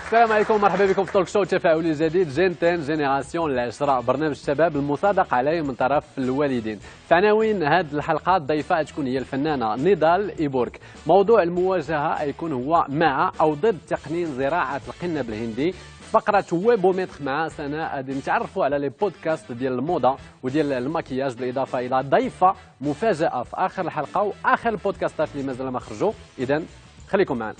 السلام عليكم ومرحبا بكم في توك شو تفاعلي جديد جنتين جينيراسيون العشرة، برنامج الشباب المصادق عليه من طرف الوالدين. في عناوين هذه الحلقات ضيفة تكون هي الفنانة نضال إيبورك. موضوع المواجهة يكون هو مع أو ضد تقنين زراعة القنب الهندي. فقرة ويبومتر مع سناء غادي نتعرفوا على لي بودكاست ديال الموضة وديال المكياج، بالإضافة إلى ضيفة مفاجأة في آخر الحلقة وآخر البودكاستات اللي مازال ما خرجوا. إذا خليكم معنا.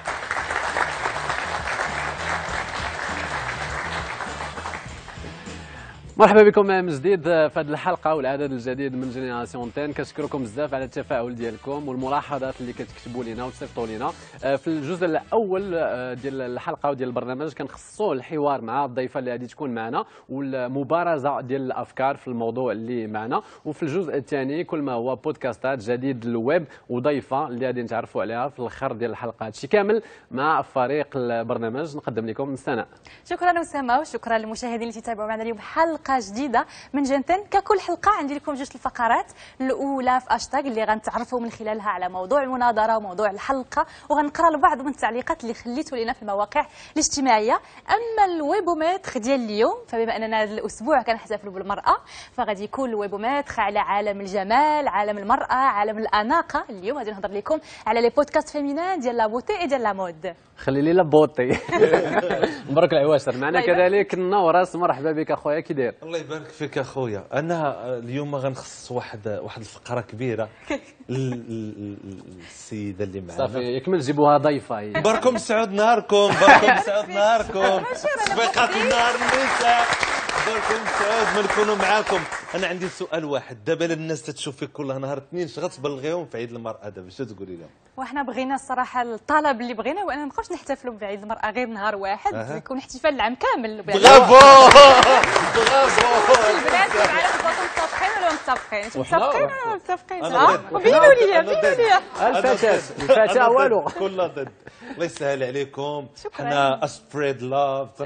مرحبا بكم من جديد في هذه الحلقه والعدد الجديد من جينيراسيون 10. كنشكركم بزاف على التفاعل ديالكم والملاحظات اللي كتكتبوا لنا وتصيفطوا لنا. في الجزء الاول ديال الحلقه وديال البرنامج كنخصصوا الحوار مع الضيفه اللي غادي تكون معنا والمبارزه ديال الافكار في الموضوع اللي معنا. وفي الجزء الثاني كل ما هو بودكاستات جديد الويب وضيفه اللي غادي نتعرفوا عليها في الاخر ديال الحلقه. هادشي كامل مع فريق البرنامج. نقدم لكم سناء. شكرا اسامه وشكرا للمشاهدين اللي تتابعوا معنا اليوم حلقه جديده من جنتين. ككل حلقه عندي لكم جوج الفقرات. الاولى في اشتاغ اللي غنتعرفوا من خلالها على موضوع المناظره وموضوع الحلقه، وغنقرا البعض من التعليقات اللي خليتوا لنا في المواقع الاجتماعيه. اما الويبومتر ديال اليوم، فبما اننا هذا الاسبوع كنحتفلوا بالمراه، فغادي يكون الويبومتر على عالم الجمال، عالم المراه، عالم الاناقه. اليوم غادي نهضر لكم على لي بودكاست فيمينان ديال لا بوتي ديال لا مود. خلي لي لا بوطي. مبروك العواشر معنا كذلك نورس. مرحبا بك اخويا، كي داير؟ الله يبارك فيك اخويا. انا اليوم غنخصص واحد الفقره كبيره للسيده اللي معنا. صافي يكمل جيبوها ضيفه. باركم سعود نهاركم، باركم سعود نهاركم، صفيقات النهار النساء، باركم سعود ما نكونوا معاكم. انا عندي سؤال واحد، دابا الناس تتشوف فيك كل نهار اثنين، اش غتبلغيهم في عيد المراه دابا؟ شنو تقولي لهم؟ وحنا بغينا الصراحه الطلب اللي بغينا هو اننا ما نبقاوش نحتفلوا بعيد المراه غير نهار واحد، يكون احتفال العام كامل. برافو برافو. البنات كيعرفوا باقي متفقين ولا متفقين؟ متفقين ولا متفقين؟ بينوا لي الفتاه والو كلها ضد. الله يسهل عليكم. حنا اسبريد لاف.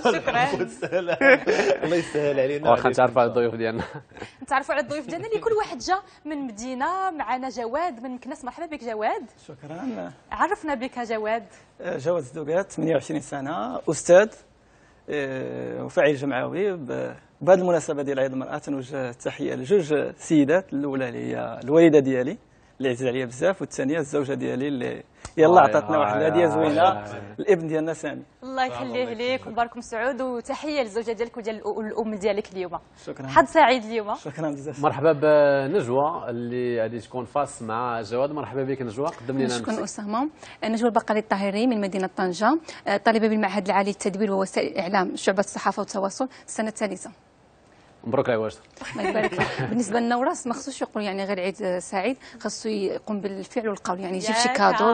الله يسهل علينا. واخا نتعرفوا على الضيوف ديالنا. نتعرفوا على الضيوف ديالنا اللي كل واحد جا من مدينه. معنا جواد من مكناس. مرحبا بك جواد. شكرا. عرفنا بك جواد. جواد الزدوقات، 28 سنه، استاذ وفاعل جمعوي. بهذه المناسبه ديال عيد المراه تنوجه تحيه لجوج سيدات. الاولى اللي هي الوالده ديالي اللي عزيز عليا بزاف، والثانيه الزوجه ديالي اللي يلا عطاتنا واحد الهديه زوينه، الابن ديالنا سامي. الله يخليه ليك ومباركم سعود، وتحيه للزوجه ديالك وديال الام ديالك اليوم. شكرا. حد سعيد اليوم. شكرا بزاف. مرحبا بنجوى اللي غادي تكون فاس مع جواد. مرحبا بك نجوى، قدم لنا. شكرا اسامه. نجوى البقري الطاهري من مدينه طنجه، طالبه بالمعهد العالي للتدوير ووسائل الاعلام شعبه الصحافه والتواصل، السنه الثالثه. مبروك العواشر. الله يبارك فيك. بالنسبه لنا وراس ما خصوش يقول يعني غير عيد سعيد، خصو يقوم بالفعل والقول، يعني يجيب شي كادو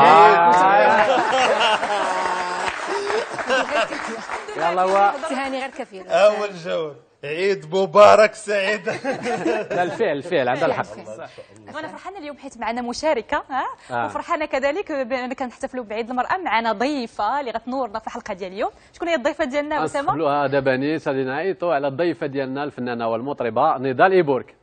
يلا هو تهاني غير كثير. اول جواب عيد مبارك سعيد. لا الفعل عندها الحق. وانا فرحانه اليوم حيت معنا مشاركه وفرحانه كذلك بان كنحتفلوا بعيد المراه. معنا ضيفه اللي غتنورنا في الحلقه ديال اليوم. شكون هي الضيفه ديالنا اسامه؟ نستقبلوها دابا نيت. غادي نعيطوا على الضيفه ديالنا الفنانه والمطربه نضال إيبورك.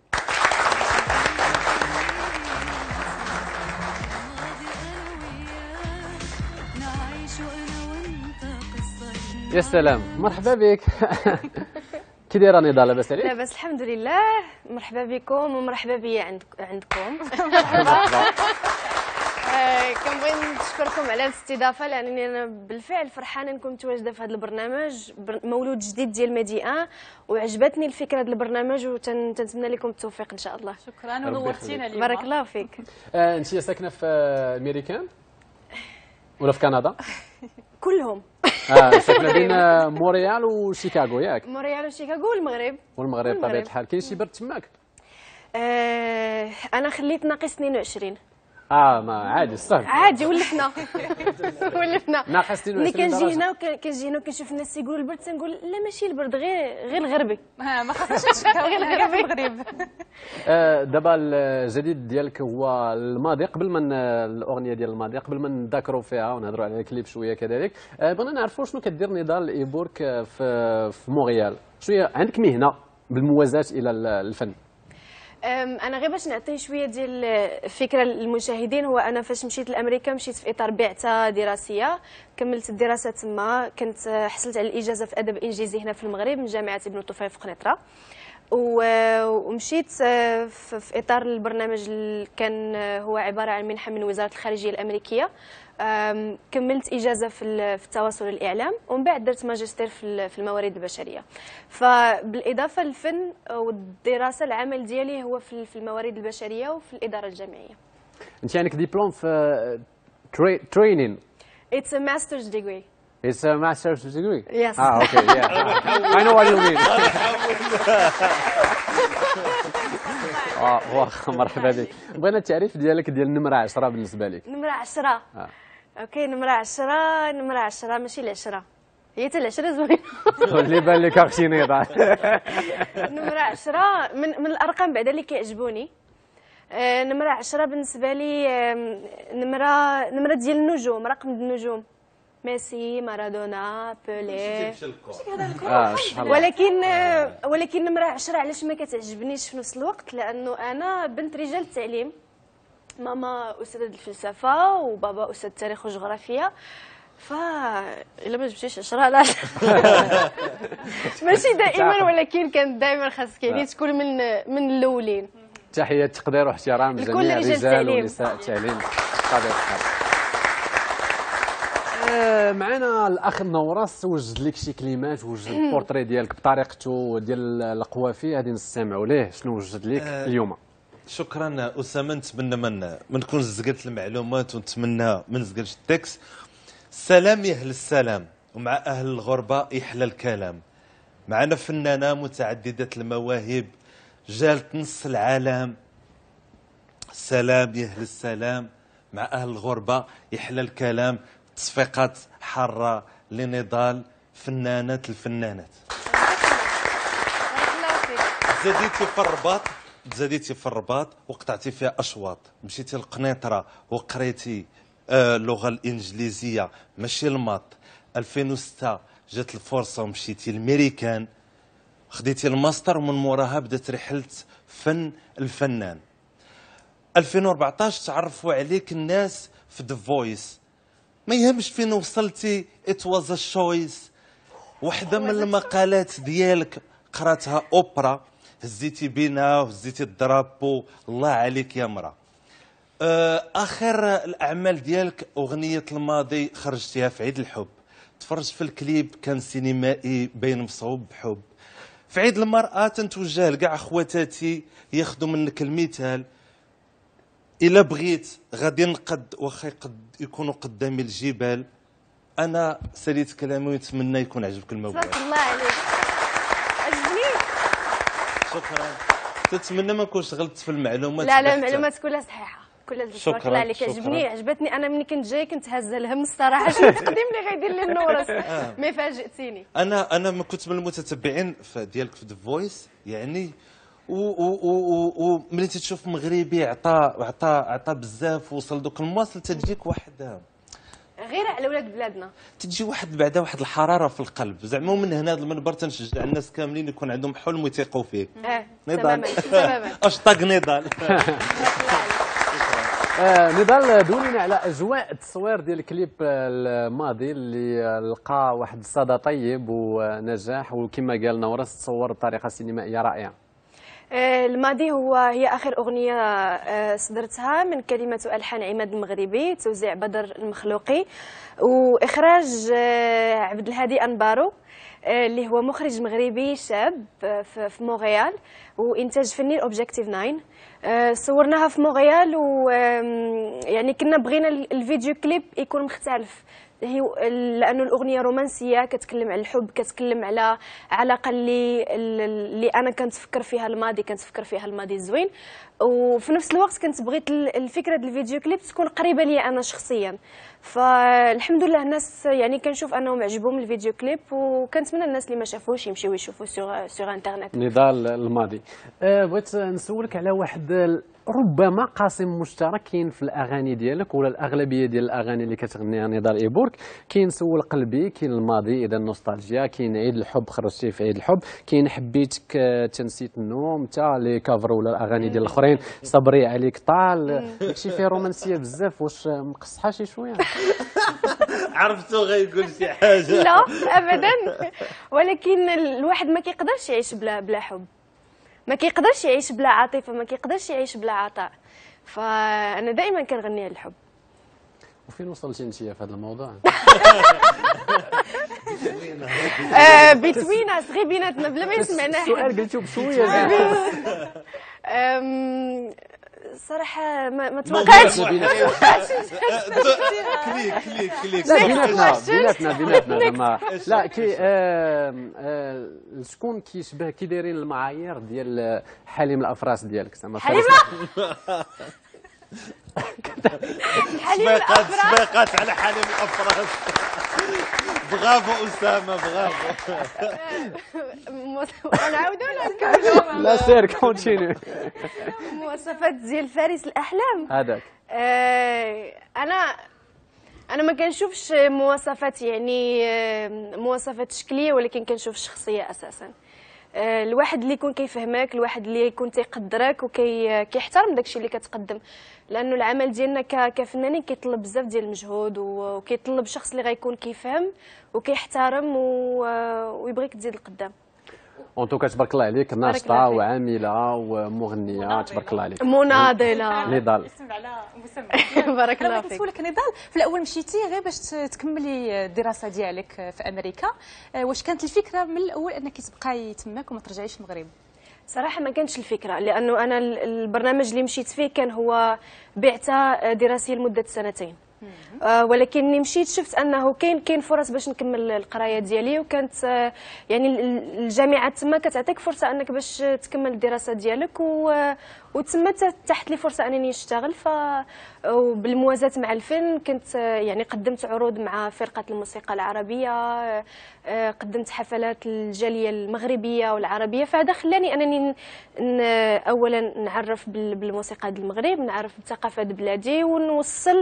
يا سلام، مرحبا بك. كي دايره نضال؟ لاباس عليك؟ لاباس الحمد لله. مرحبا بكم ومرحبا بيا عندكم. كنبغي نشكركم على الاستضافه، لانني انا بالفعل فرحانه نكون متواجده في هذا البرنامج، مولود جديد ديال ميديا، وعجبتني الفكره ديال البرنامج، وتنتمنى لكم التوفيق ان شاء الله. شكرا ونورتينا اليوم. بارك الله فيك. انت ساكنه في امريكان ولا في كندا؟ كلهم. ساكنه بين مونريال وشيكاغو ياك؟ مونريال وشيكاغو والمغرب بطبيعه الحال. كاين شي برد تماك؟ انا خليت ناقص 22. ما عادي صافي عادي ولفنا. ناقص 22 ملي كنجي هنا وكنشوف الناس يقولوا البرد، تنقول لا ماشي البرد، غير الغربي. ما خاصناش نشكاو غير المغرب. دابا الجديد ديالك هو الماضي. قبل ما الاغنيه ديال الماضي قبل ما نذكروا فيها ونهضروا على الكليب شويه كذلك، بغينا نعرفوا شنو كدير نضال إيبورك في مونريال. شويه عندك مهنه بالموازاه الى الفن؟ انا غير باش نعطي شويه ديال الفكره للمشاهدين. هو انا فاش مشيت لامريكا مشيت في اطار بعثه دراسيه، كملت الدراسه تما، كنت حصلت على الاجازه في ادب انجليزي هنا في المغرب من جامعه ابن طفيل في قنيطره، ومشيت في اطار البرنامج اللي كان هو عباره عن منحه من وزاره الخارجيه الامريكيه. كملت اجازه في التواصل والاعلام، ومن بعد درت ماجستير في الموارد البشريه. فبالاضافه للفن والدراسه، العمل ديالي هو في الموارد البشريه وفي الاداره الجامعيه. انت عندك دبلوم في ترينين. It's a master's degree. It's a master's degree? Yes. Okay, yeah. I know what you mean. واخا مرحبا بك. بغينا التعريف ديالك ديال النمرة 10 بالنسبة لك. نمرة 10. اوكي، نمرة 10، نمرة 10 ماشي العشرة، هي حتى العشرة زوينة. اللي بان لك اختي نضال. نمرة 10 من الارقام بعدا اللي كيعجبوني. نمرة 10 بالنسبة لي نمرة ديال النجوم، رقم النجوم. ميسي، مارادونا، بولي. ولكن نمرة 10 علاش ما كتعجبنيش في نفس الوقت؟ لانه انا بنت رجال التعليم، ماما استاذه الفلسفه وبابا استاذ التاريخ والجغرافيا، الا ما جبتيش 10 لا. ماشي دائما، ولكن كانت دائما خاصك يعني تكون من الاولين. تحيه تقدير واحترام لجميع الرجال ونساء التعليم بطبيعه الحال. معنا الاخ نورس وجد لك شي كلمات، وجد البورتري ديالك بطريقته ديال القوافي، غادي نستمعوا ليه. شنو وجد لك اليوم؟ شكرا اسامه. نتمنى من نكون زقلت المعلومات، ونتمنى ما نزقلش التكست. السلام يا اهل السلام، ومع اهل الغربه يحلى الكلام. معنا فنانه متعدده المواهب، جالت نص العالم. السلام يا اهل السلام، مع اهل الغربه يحلى الكلام. تصفيقات حاره لنضال، فنانه الفنانات. زاديتي في الرباط وقطعتي فيها اشواط. مشيتي لقنيطره وقريتي اللغه الانجليزيه ماشي الماط. 2006 جات الفرصه ومشيتي للميريكان، خديتي الماستر، ومن موراها بدات رحله فن الفنان. 2014 تعرفوا عليك الناس في ذا فويس. ما يهمش فين وصلتي، ات واز ا شويس. وحده من المقالات ديالك قراتها اوبرا، هزيتي بينا وهزيتي الدرابو. الله عليك يا مرا. اخر الاعمال ديالك اغنيه الماضي خرجتيها في عيد الحب. تفرجت في الكليب كان سينمائي باين مصوب بحب. في عيد المراه تنتوجه لكاع خواتاتي ياخذوا منك المثال. الا بغيت غادي نقد واخا قد يكونوا قدامي الجبال. انا ساليت كلامي ونتمنى يكون عجبك الموضوع. تبارك الله عليك، عجبني. شكرا. تتمنى ما نكونش غلطت في المعلومات. لا المعلومات كلها صحيحه، كلها تبارك الله عليك. عجبتني. انا ملي كنت جاي كنت هازه الهم الصراحه، شنو التقديم اللي غيدير لي النورس. مي فاجئتيني. انا ما كنت من المتتبعين ديالك في ذا فويس يعني. وملي تشوف مغربي عطى بزاف، وصل دوك المواصل تجيك واحد غير على ولاد بلادنا، تجي واحد بعدا واحد الحراره في القلب. زعما من هنا هذا المنبر تنشجع الناس كاملين يكون عندهم حلم ويثيقوا فيك. تماما. اشطاق نضال. نضال، دولينا على اجواء التصوير ديال الكليب الماضي اللي لقى واحد الصدى طيب ونجاح، وكما قال نورس تصور بطريقه سينمائيه رائعه. الماضي هي اخر اغنيه صدرتها من كلمات والحان عماد المغربي، توزيع بدر المخلوقي، واخراج عبد الهادي انبارو اللي هو مخرج مغربي شاب في مونريال، وانتاج فني اوبجيكتيف 9. صورناها في مونريال، ويعني كنا بغينا الفيديو كليب يكون مختلف، لانه الاغنيه رومانسيه كتكلم على الحب، كتكلم على علاقه اللي انا كنتفكر فيها الماضي الزوين. وفي نفس الوقت كنت بغيت الفكره ديال الفيديو كليب تكون قريبه لي انا شخصيا. فالحمد لله الناس يعني كنشوف انهم عجبهم الفيديو كليب، وكنتمنى الناس اللي ما شافوش يمشيو يشوفوا سور انترنت. نضال الماضي. بغيت نسولك على واحد ربما قاسم مشترك كاين في الاغاني ديالك ولا الاغلبيه ديال الاغاني اللي كتغنيها نضال إيبورك. كاين سول قلبي، كاين الماضي اذا النوستالجيا، كاين عيد الحب خرجتي في عيد الحب، كاين حبيتك تنسيت النوم، حتى لي كافر ولا الاغاني ديال الاخرين صبري عليك طال. داكشي فيه رومانسيه بزاف، واش مقصحه شي شويه؟ عرفتو غيقول شي حاجه. لا ابدا، ولكن الواحد ما كيقدرش يعيش بلا حب، ما كيقدرش يعيش بلا عاطفه، ما كيقدرش يعيش بلا عطاء. فانا دائما كنغني على الحب. وفين وصلتي انت في هذا الموضوع؟ بتويناس غير بيناتنا بلا ما يسمعنا السؤال حد. قلتو بشويه. صراحه ما توقعتش. كليك لا بيناتنا زعما. لا كي شكون كيشبه كي دايرين المعايير ديال حليم الافراس ديالك زعما؟ حليمه سباقات على حليم الافراس. برافو اسامه، برافو. نعاودو ولا نكملوا؟ لا سير كونتينيو. مواصفات ديال فارس الاحلام هذاك انا ما كنشوفش مواصفات، يعني مواصفات شكليه، ولكن كنشوف الشخصيه اساسا. الواحد اللي يكون كيفهمك، الواحد اللي يكون تيقدرك وكيحترم داكشي اللي كتقدم، لانه العمل ديالنا كفنانين كيطلب بزاف ديال المجهود، وكيطلب شخص اللي غيكون كيفهم وكيحترم ويبغيك تزيد لقدام. اون توكا تبارك الله عليك، ناشطه وعامله ومغنيه، تبارك الله عليك. مناضله نضال. اسم على مسمى. بارك الله فيك. كنسولك نضال، في الاول مشيتي غير باش تكملي الدراسه ديالك في امريكا، واش كانت الفكره من الاول انك تبقاي تماك وما ترجعيش المغرب؟ صراحه ما كانتش الفكره، لانه انا البرنامج اللي مشيت فيه كان هو بعثه دراسيه لمده 2 سنين. ولكن مشيت شفت انه كاين فرص باش نكمل القرايه ديالي، وكانت يعني الجامعه تما كتعطيك فرصه انك باش تكمل الدراسه ديالك، وتما تحت لي فرصه انني نشتغل. وبالموازاه مع الفن كنت يعني قدمت عروض مع فرقه الموسيقى العربيه، قدمت حفلات الجاليه المغربيه والعربيه، فهذا خلاني انني اولا نعرف بالموسيقى ديال المغرب، نعرف بالثقافه ديال بلادي، ونوصل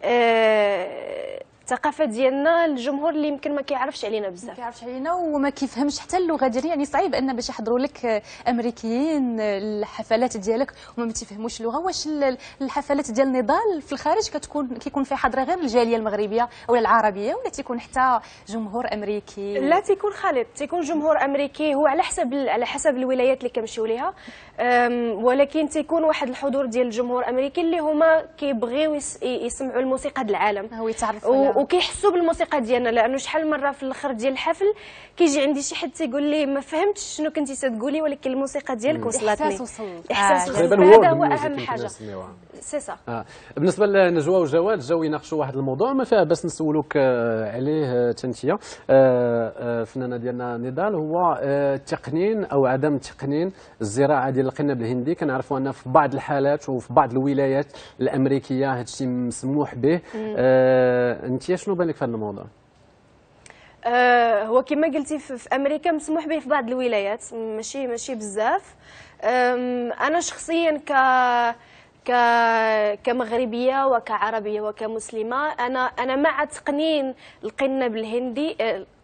الثقافه ديالنا للجمهور اللي يمكن ما كيعرفش علينا بزاف، ما كيعرفش علينا وما كيفهمش حتى اللغه ديالي. يعني صعيب ان باش يحضروا لك امريكيين الحفلات ديالك وما تيفهموش اللغه. واش الحفلات ديال نضال في الخارج كيكون في حضره غير الجاليه المغربيه ولا العربيه، ولا تيكون حتى جمهور امريكي؟ لا، تيكون خالط، تيكون جمهور امريكي، هو على حسب الولايات اللي كنمشيو ليها، ولكن تيكون واحد الحضور ديال الجمهور الامريكي اللي هما كيبغيو يسمعوا الموسيقى ديال العالم، هو يتعرفوا وكيحسوا بالموسيقى ديالنا. لانه شحال مره في الاخر ديال الحفل كيجي عندي شي حد تيقول لي ما فهمتش شنو كنتي تقولي، ولكن الموسيقى ديالك وصلتني، الاحساس وصل. هذا هو اهم حاجه. سي سا. بالنسبه لنجوى وجواد جاو يناقشوا واحد الموضوع ما فيها بس نسولوك عليه تنتيا فنانه ديالنا نضال، هو التقنين او عدم تقنين الزراعه ديال القنب الهندي. كنعرفوا ان في بعض الحالات وفي بعض الولايات الامريكيه هذا الشيء مسموح به. انت شنو بالك في هذا الموضوع؟ هو كما قلتي في امريكا مسموح به في بعض الولايات، ماشي بزاف. انا شخصيا كمغربيه وكعربيه وكمسلمه، انا مع تقنين القنب الهندي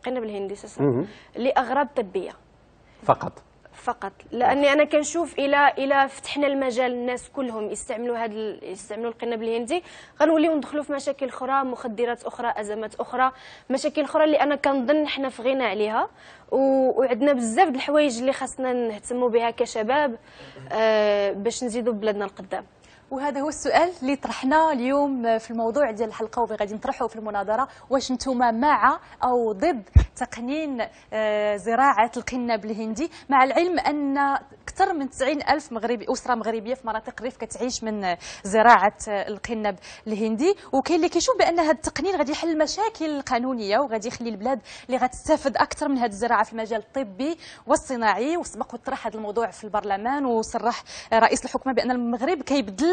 لاغراض طبيه فقط، لاني انا كنشوف الى فتحنا المجال الناس كلهم يستعملوا القنب الهندي، غنوليو ندخلوا في مشاكل اخرى، مخدرات اخرى، ازمات اخرى، مشاكل اخرى اللي انا كنظن حنا في غنى عليها، وعندنا بزاف د الحوايج اللي خاصنا نهتموا بها كشباب باش نزيدوا بلادنا القدام. وهذا هو السؤال اللي طرحناه اليوم في الموضوع ديال الحلقه وغادي نطرحه في المناظره. واش نتوما مع او ضد تقنين زراعه القنب الهندي، مع العلم ان اكثر من 90,000 اسره مغربيه في مناطق الريف كتعيش من زراعه القنب الهندي، وكاين اللي كيشوف بان هذا التقنين غادي يحل المشاكل القانونيه وغادي يخلي البلاد اللي غتستافد اكثر من هذه الزراعه في المجال الطبي والصناعي. وسبق وطرح هذا الموضوع في البرلمان، وصرح رئيس الحكومه بان المغرب كيبدل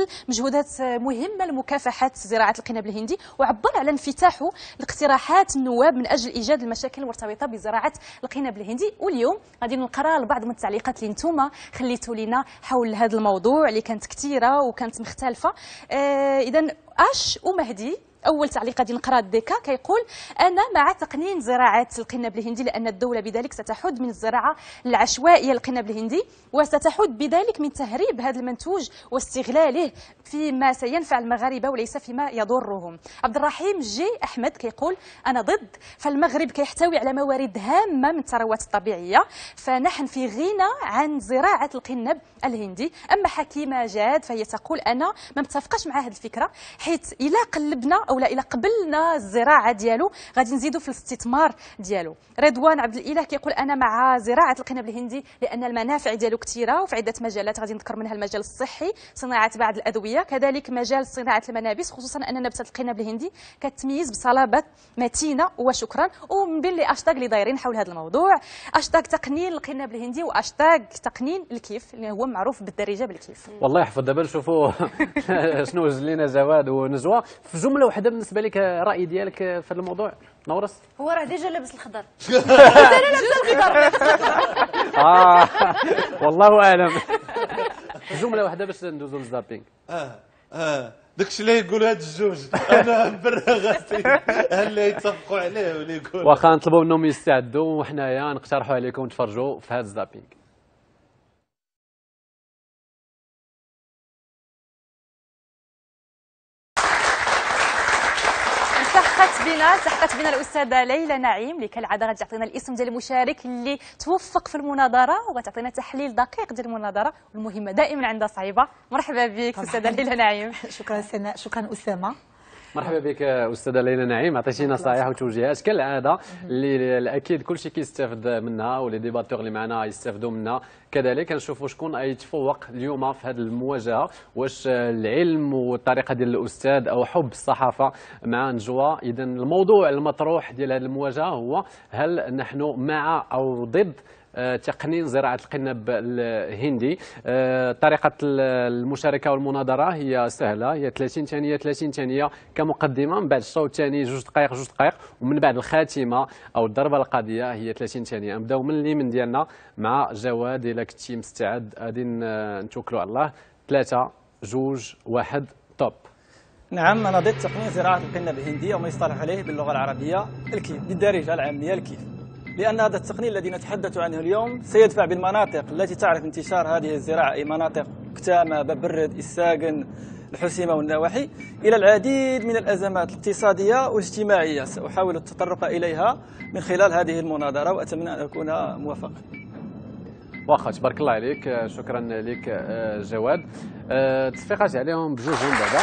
بذل مجهودات مهمه لمكافحه زراعه القنب الهندي، وعبر على انفتاحه لاقتراحات النواب من اجل ايجاد المشاكل المرتبطه بزراعه القنب الهندي. واليوم غادي نقرا بعض من التعليقات اللي نتوما خليتوا لنا حول هذا الموضوع اللي كانت كثيره وكانت مختلفه. اذا اش ومهدي، اول تعليق غادي نقرا ديكا كيقول: انا مع تقنين زراعه القنب الهندي، لان الدوله بذلك ستحد من الزراعه العشوائيه للقنب الهندي، وستحد بذلك من تهريب هذا المنتوج واستغلاله فيما سينفع المغاربه وليس فيما يضرهم. عبد الرحيم جي احمد كيقول: انا ضد، فالمغرب كيحتوي على موارد هامه من الثروات الطبيعيه، فنحن في غنى عن زراعه القنب الهندي. اما حكيمه جاد فهي تقول: انا ما متفقش مع هذه الفكره، حيث الى قلبنا او لا الى قبلنا الزراعه ديالو غادي نزيدوا في الاستثمار ديالو. رضوان عبد الاله كيقول: انا مع زراعه القنب الهندي لان المنافع ديالو كثيره وفي عده مجالات، غادي نذكر منها المجال الصحي، صناعه بعض الادويه، كذلك مجال صناعه الملابس، خصوصا ان نبته القنب الهندي كتميز بصلابه متينه. وشكرا. ومن بين لي اشتاغ اللي دايرين حول هذا الموضوع: اشتاغ تقنين القنب الهندي، واشتاغ تقنين الكيف اللي هو معروف بالدارجه بالكيف. والله يحفظ. دابا نشوفوا شنو وجد لنا جواد ونجوى في جمله واحده. بالنسبه لك الراي ديالك في هذا الموضوع نورس؟ هو راه ديجا لابس الخضر. والله اعلم. جمله واحده باش ندوزو للزابينغ. داكشي اللي يقولوا هاد الجوج انا برغتي اللي يتفقوا عليه واللي يقول واخا نطلبوا منهم يستعدوا وحنايا نقترحوا عليكم تفرجوا في هذا الزابينغ. التحقت بنا الاستاذه ليلى نعيم اللي كالعاده غادي تعطينا الاسم ديال المشارك اللي توفق في المناظره وغتعطينا تحليل دقيق ديال المناظره، والمهمه دائما عندها صعيبه. مرحبا بك استاذه ليلى نعيم. شكرا سناء، شكرا اسامه. مرحبا بك استاذه ليلى نعيم، عطيتينا نصائح وتوجيهات كالعاده اللي اكيد كلشي كيستافد منها ولي ديباتور اللي معنا يستافدوا منها. كذلك نشوفوا شكون يتفوق اليوم في هذه المواجهه، واش العلم والطريقه ديال الاستاذ او حب الصحافه مع نجوى. اذا الموضوع المطروح ديال هذه المواجهه هو: هل نحن مع او ضد تقنين زراعة القنب الهندي؟ طريقة المشاركة والمناظرة هي سهلة، هي 30 ثانية 30 ثانية كمقدمة، من بعد الشوط الثاني 2 دقائق 2 دقائق، ومن بعد الخاتمة أو الضربة القاضية هي 30 ثانية. نبداو من اليمين ديالنا مع جواد. إلا كنتي مستعد غادي نتوكلوا على الله. 3 2 1 توب. نعم، أنا ضد تقنين زراعة القنب الهندي، أو ما يصطلح عليه باللغة العربية الكيف، بالدارجة العامية الكيف، لأن هذا التقنين الذي نتحدث عنه اليوم سيدفع بالمناطق التي تعرف انتشار هذه الزراعة، أي مناطق كتامة، ببرد، الساقن، الحسيمة والنواحي، إلى العديد من الأزمات الاقتصادية والاجتماعية. سأحاول التطرق إليها من خلال هذه المناظرة، وأتمنى أن أكون موفقا. واخا تبارك الله عليك، شكرا لك جواد. تصفيقات عليهم بجوجهم دابا،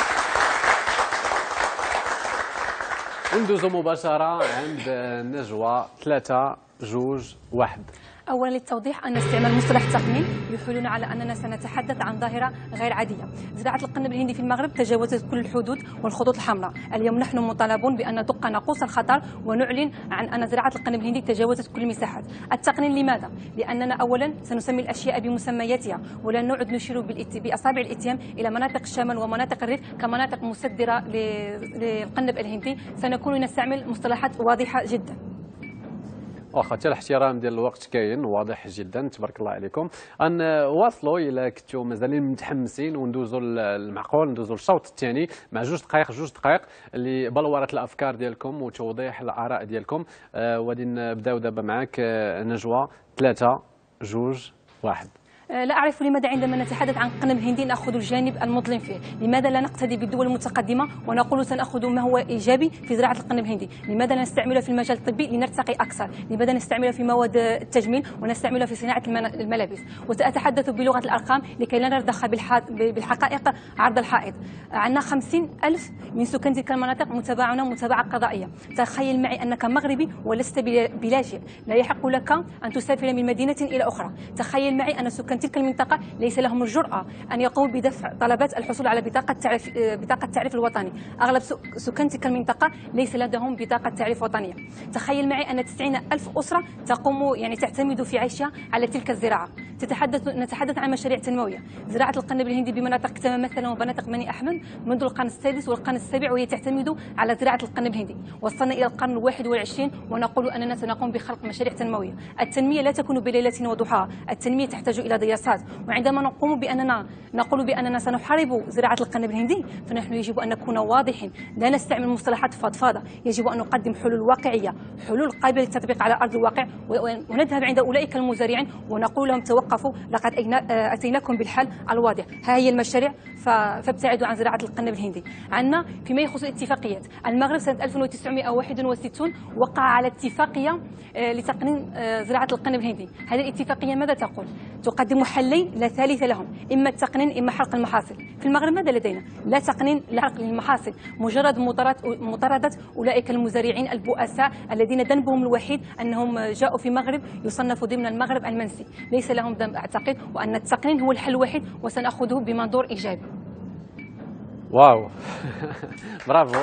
وندوزو مباشرة عند نجوى. 3 2 1. اولا للتوضيح ان استعمال مصطلح التقنين يحيلنا على اننا سنتحدث عن ظاهره غير عاديه. زراعه القنب الهندي في المغرب تجاوزت كل الحدود والخطوط الحمراء. اليوم نحن مطالبون بان ندق ناقوس الخطر ونعلن عن ان زراعه القنب الهندي تجاوزت كل المساحات. التقنين لماذا؟ لاننا اولا سنسمي الاشياء بمسمياتها، ولا نعد نشير باصابع الاتهام الى مناطق الشمال ومناطق الريف كمناطق مصدره للقنب الهندي. سنكون نستعمل مصطلحات واضحه جدا. واخا حتى الاحترام ديال الوقت كاين واضح جدا، تبارك الله عليكم. نواصلوا الا كنتو مازالين متحمسين وندوزوا المعقول، ندوزوا للشوط الثاني مع 2 دقائق 2 دقائق اللي بلوره الافكار ديالكم وتوضيح الاراء ديالكم. وغادي نبداو دابا معاك نجوى. 3 2 1. لا أعرف لماذا عندما نتحدث عن القنب الهندي نأخذ الجانب المظلم فيه. لماذا لا نقتدي بالدول المتقدمة ونقول سنأخذ ما هو إيجابي في زراعة القنب الهندي؟ لماذا لا نستعمله في المجال الطبي لنرتقي أكثر؟ لماذا نستعمله في مواد التجميل ونستعمله في صناعة الملابس؟ وسأتحدث بلغة الأرقام لكي لا نرضخ بالحقائق عرض الحائط. عندنا 50,000 من سكان تلك المناطق متابعون متابعة قضائية. تخيل معي أنك مغربي ولست بلاجئ، لا يحق لك أن تسافر من مدينة إلى أخرى. تخيل معي أن سكان تلك المنطقة ليس لهم الجرأة أن يقوموا بدفع طلبات الحصول على بطاقة التعريف الوطني. أغلب سكان تلك المنطقة ليس لديهم بطاقة تعريف وطنية. تخيل معي أن 90,000 أسرة تقوم تعتمد في عيشها على تلك الزراعة. نتحدث عن مشاريع تنموية، زراعة القنب الهندي بمناطق تما مثلا ومناطق بني أحمد منذ القرن السادس والقرن السابع، وهي تعتمد على زراعة القنب الهندي. وصلنا إلى القرن 21 ونقول أننا سنقوم بخلق مشاريع تنموية. التنمية لا تكون بليلة وضحاها، التنمية تحتاج إلى دراسات. وعندما نقول بأننا سنحارب زراعة القنب الهندي، فنحن يجب أن نكون واضحين، لا نستعمل مصطلحات فضفاضة. يجب أن نقدم حلول واقعية، حلول قابلة للتطبيق على أرض الواقع، ونذهب عند أولئك المزارعين ونقول لهم توقفوا، لقد أتيناكم بالحل الواضح. ها هي المشاريع، فابتعدوا عن زراعة القنب الهندي. عندنا فيما يخص الاتفاقيات، المغرب سنة 1961 وقع على اتفاقية لتقنين زراعة القنب الهندي. هذه الاتفاقية ماذا تقول؟ تقدم حلين لا ثالث لهم، إما التقنين إما حرق المحاصيل. في المغرب ماذا لدينا؟ لا تقنين لا حرق للمحاصيل، مجرد مطاردة أولئك المزارعين البؤساء الذين ذنبهم الوحيد أنهم جاءوا في المغرب يصنفوا ضمن المغرب المنسي. ليس لهم ذنب أعتقد، وأن التقنين هو الحل الوحيد وسنأخذه بمنظور إيجابي. واو برافو.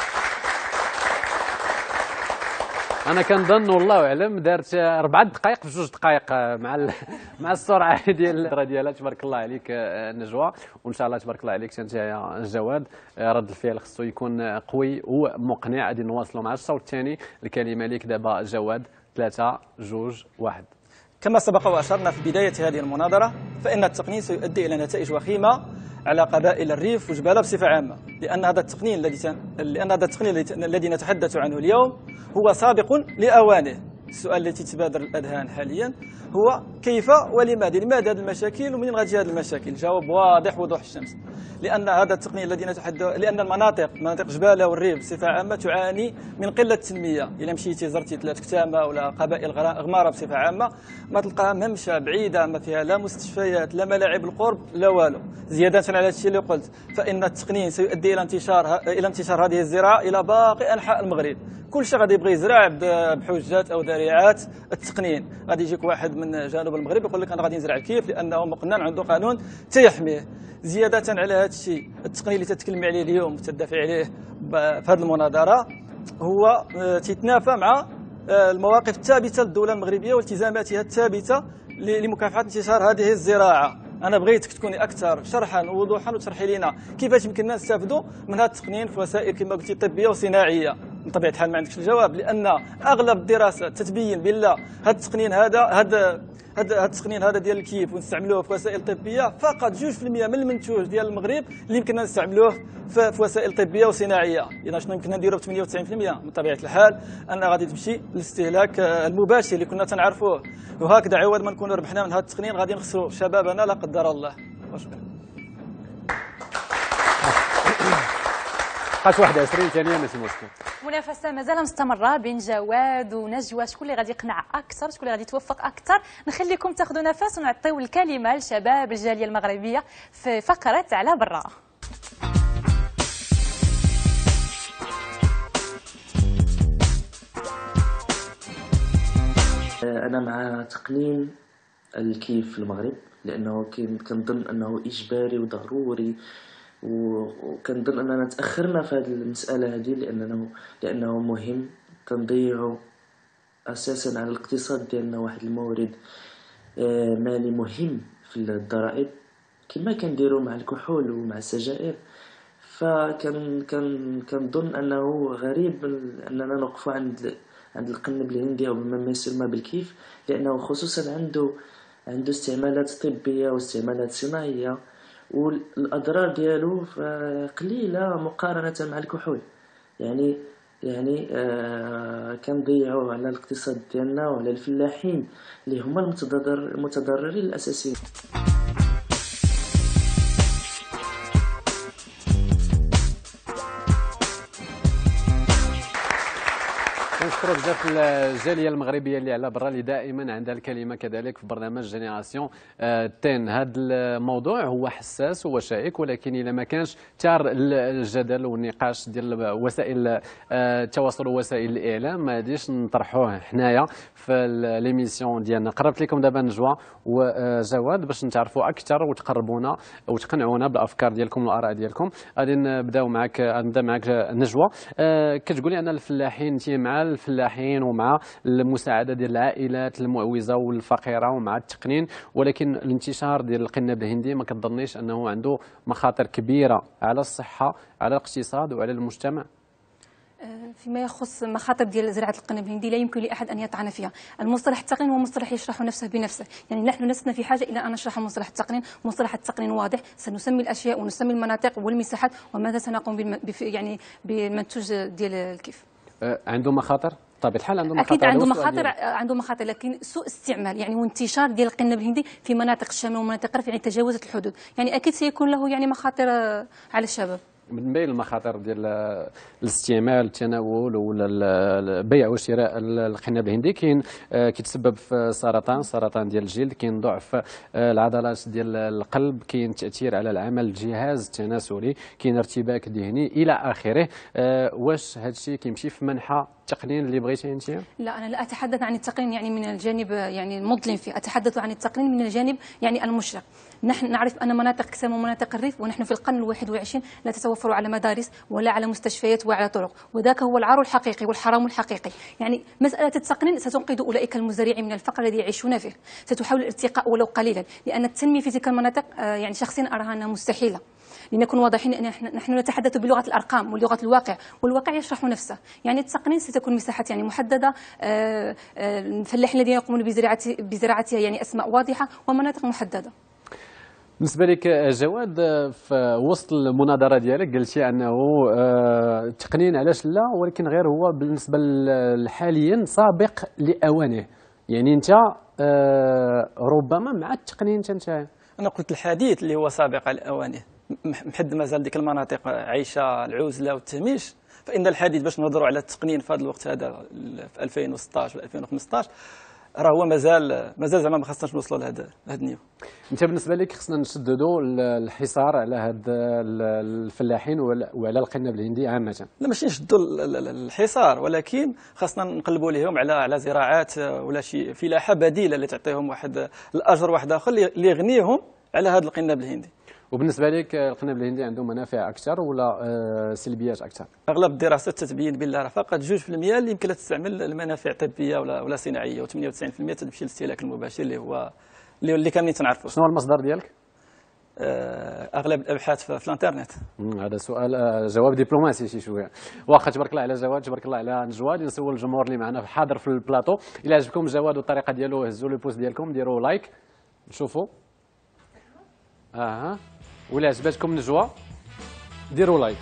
انا كنظن والله اعلم دارت 4 دقائق في 2 دقائق مع السرعه ديالها. تبارك الله عليك نجوى، وان شاء الله تبارك الله عليك انت يا جواد. رد الفعل خصو يكون قوي ومقنع. غادي نواصلوا مع الصوت الثاني. الكلمه ليك دابا جواد. 3 2 1. كما سبق وأشرنا في بداية هذه المناظرة، فإن التقنين سيؤدي إلى نتائج وخيمة على قبائل الريف وجبالها بصفة عامة، لأن هذا التقنين الذي نتحدث عنه اليوم هو سابق لأوانه. السؤال التي تبادر الأذهان حاليا هو كيف ولماذا؟ لماذا هذه المشاكل ومنين غتجي هذه المشاكل؟ الجواب واضح وضوح الشمس، لأن هذا التقنين الذي نتحدث، لأن مناطق جبالة والريف بصفة عامة تعاني من قلة التنمية. إلا مشيتي زرتي 3 كتامة ولا قبائل غمارة بصفة عامة ما تلقاها ممشى بعيدة، ما فيها لا مستشفيات لا ملاعب القرب لا والو. زيادة على هذا الشيء اللي قلت، فإن التقنين سيؤدي إلى انتشار هذه الزراعة إلى باقي أنحاء المغرب. كل شيء غادي يبغي يزرع بحجات او ذريعات التقنين. غادي يجيك واحد من جنوب المغرب يقول لك انا غادي نزرع كيف لانه مقنن عنده قانون تيحميه. زياده على هذا الشيء، التقنين اللي تتكلم عليه اليوم وتدافع عليه في هذه المناظره هو تيتنافى مع المواقف الثابته للدوله المغربيه والتزاماتها الثابته لمكافحه انتشار هذه الزراعه. انا بغيتك تكوني اكثر شرحا ووضوحا وتشرحي لنا كيفاش يمكننا نستافدوا من هذا التقنين في وسائل كما قلتي طبيه وصناعيه. من طبيعه الحال ما عندكش الجواب، لان اغلب الدراسات تتبين بلا هذا التقنين هذا التقنين هذا ديال الكيف ونستعملوه في وسائل طبيه فقط 2% من المنتوج ديال المغرب اللي يمكننا نستعملوه في وسائل طبيه وصناعيه. اذا شنو يمكننا نديروا ب 98%؟ من طبيعه الحال ان غادي تمشي للاستهلاك المباشر اللي كنا تنعرفوه، وهكذا عوض ما نكونوا ربحنا من هذا التقنين غادي نخسروا شبابنا لا قدر الله. وشكرا. بقات 21 ثانيه ماشي مشكل. منافسه مازال مستمره بين جواد ونجوى. شكون اللي غادي يقنع اكثر؟ شكون اللي غادي يتوفق اكثر؟ نخليكم تاخذوا نفس ونعطيو الكلمه لشباب الجاليه المغربيه في فقره على برا. انا مع تقنين الكيف في المغرب، لانه كنظن انه اجباري وضروري، وكنظن اننا تاخرنا في هذه المساله هذه لانه مهم. تنضيعه اساسا على الاقتصاد ديالنا واحد المورد مالي مهم في الضرائب كما كنديروا مع الكحول ومع السجائر. كنظن انه غريب اننا نوقفوا عند القنب الهندي او ما يسمى بالكيف، لانه خصوصا عنده استعمالات طبيه واستعمالات صناعيه، والاضرار ديالو قليله مقارنه مع الكحول. يعني كنضيعوا على الاقتصاد ديالنا وعلى الفلاحين اللي هما المتضررين الاساسيين. كنشكروا بزاف الجاليه المغربيه اللي على برا اللي دائما عندها الكلمه كذلك في برنامج جينيراسيون تين. هذا الموضوع هو حساس هو شائك، ولكن اذا ما كانش تار الجدل والنقاش ديال وسائل التواصل ووسائل الاعلام ما غاديش نطرحوه حنايا في ليميسيون ديالنا. قربت لكم دابا نجوى وجواد باش نتعرفوا اكثر وتقربونا وتقنعونا بالافكار ديالكم والاراء ديالكم. غادي نبداو معك، نبدا معك نجوى. كتقولي ان الفلاحين، انت مع الفلاحين ومع المساعده ديال العائلات المعوزه والفقيره ومع التقنين، ولكن الانتشار ديال القناب الهندي ما كتظنيش انه عنده مخاطر كبيره على الصحه، على الاقتصاد وعلى المجتمع؟ فيما يخص مخاطر ديال زراعه القنب الهندي لا يمكن لاحد ان يطعن فيها. المصطلح التقنين هو مصطلح يشرح نفسه بنفسه، يعني نحن لسنا في حاجه الى ان نشرح مصطلح التقنين. مصطلح التقنين واضح، سنسمي الاشياء ونسمي المناطق والمساحات وماذا سنقوم يعني بالمنتوج ديال الكيف. عنده مخاطر؟ طبيعة الحال عنده مخاطر. اكيد عنده مخاطر، لكن سوء استعمال يعني وانتشار ديال القنب الهندي في مناطق الشمال ومناطق الريف يعني تجاوزت الحدود، يعني اكيد سيكون له يعني مخاطر على الشباب. من بين المخاطر ديال الاستعمال التناول ولا البيع وشراء القناب الهندي كاين كيتسبب في سرطان ديال الجلد، كاين ضعف العضلات ديال القلب، كاين تاثير على العمل الجهاز التناسلي، كاين ارتباك ذهني الى اخره. واش هذا الشيء كيمشي في منحى التقنين اللي بغيتي انت؟ لا، انا لا اتحدث عن التقنين يعني من الجانب يعني المظلم فيه، اتحدث عن التقنين من الجانب يعني المشرق. نحن نعرف ان مناطق كسام ومناطق الريف ونحن في القرن ال21 لا تتوفر على مدارس ولا على مستشفيات وعلى طرق، وذاك هو العار الحقيقي والحرام الحقيقي. يعني مساله التقنين ستنقذ اولئك المزارعين من الفقر الذي يعيشون فيه، ستحاول الارتقاء ولو قليلا، لان التنميه في تلك المناطق يعني شخصيا اراها انها مستحيله. لنكون واضحين ان نحن نتحدث بلغه الارقام ولغه الواقع، والواقع يشرح نفسه. يعني التقنين ستكون مساحات يعني محدده، الفلاحين الذين يقومون بزراعتها يعني اسماء واضحه ومناطق محدده. بالنسبه لك جواد، في وسط المناظره ديالك قلتي انه التقنين علاش لا، ولكن غير هو بالنسبه حاليا سابق لاوانه، يعني انت ربما مع التقنين انت. انا قلت الحديث اللي هو سابق لاوانه، محد مازال ديك المناطق عايشه العزله والتهميش، فان الحديث باش نهضروا على التقنين في هذا الوقت هذا في 2016 و 2015 راه هو مازال زعما ما خاصناش نوصلوا لهذا النيفو. انت بالنسبه لك خصنا نشددوا الحصار على هاد الفلاحين وعلى القناب الهندي عامه؟ لا، ماشي نشدوا الحصار، ولكن خاصنا نقلبوا لهم على زراعات ولا شي فلاحه بديله اللي تعطيهم واحد الاجر واحد اخر اللي يغنيهم على هذا القناب الهندي. وبالنسبه لك القناب الهندي عنده منافع اكثر ولا سلبيات اكثر؟ اغلب الدراسات تتبين بان فقط 2% اللي يمكن تستعمل المنافع طبيه ولا صناعيه، و98% تمشي للاستهلاك المباشر اللي كاملين تنعرفوا. شنو هو المصدر ديالك؟ اغلب الابحاث في الانترنت. هذا سؤال جواب دبلوماسي شي شويه. واخا تبارك الله على جواد، تبارك الله على نجواد. نسول الجمهور اللي معنا حاضر في البلاطو، الى عجبكم جواد والطريقه ديالو هزوا لي بوس ديالكم، ديروا لايك نشوفوا. ولا عجبتكم نجوى ديروا لايك.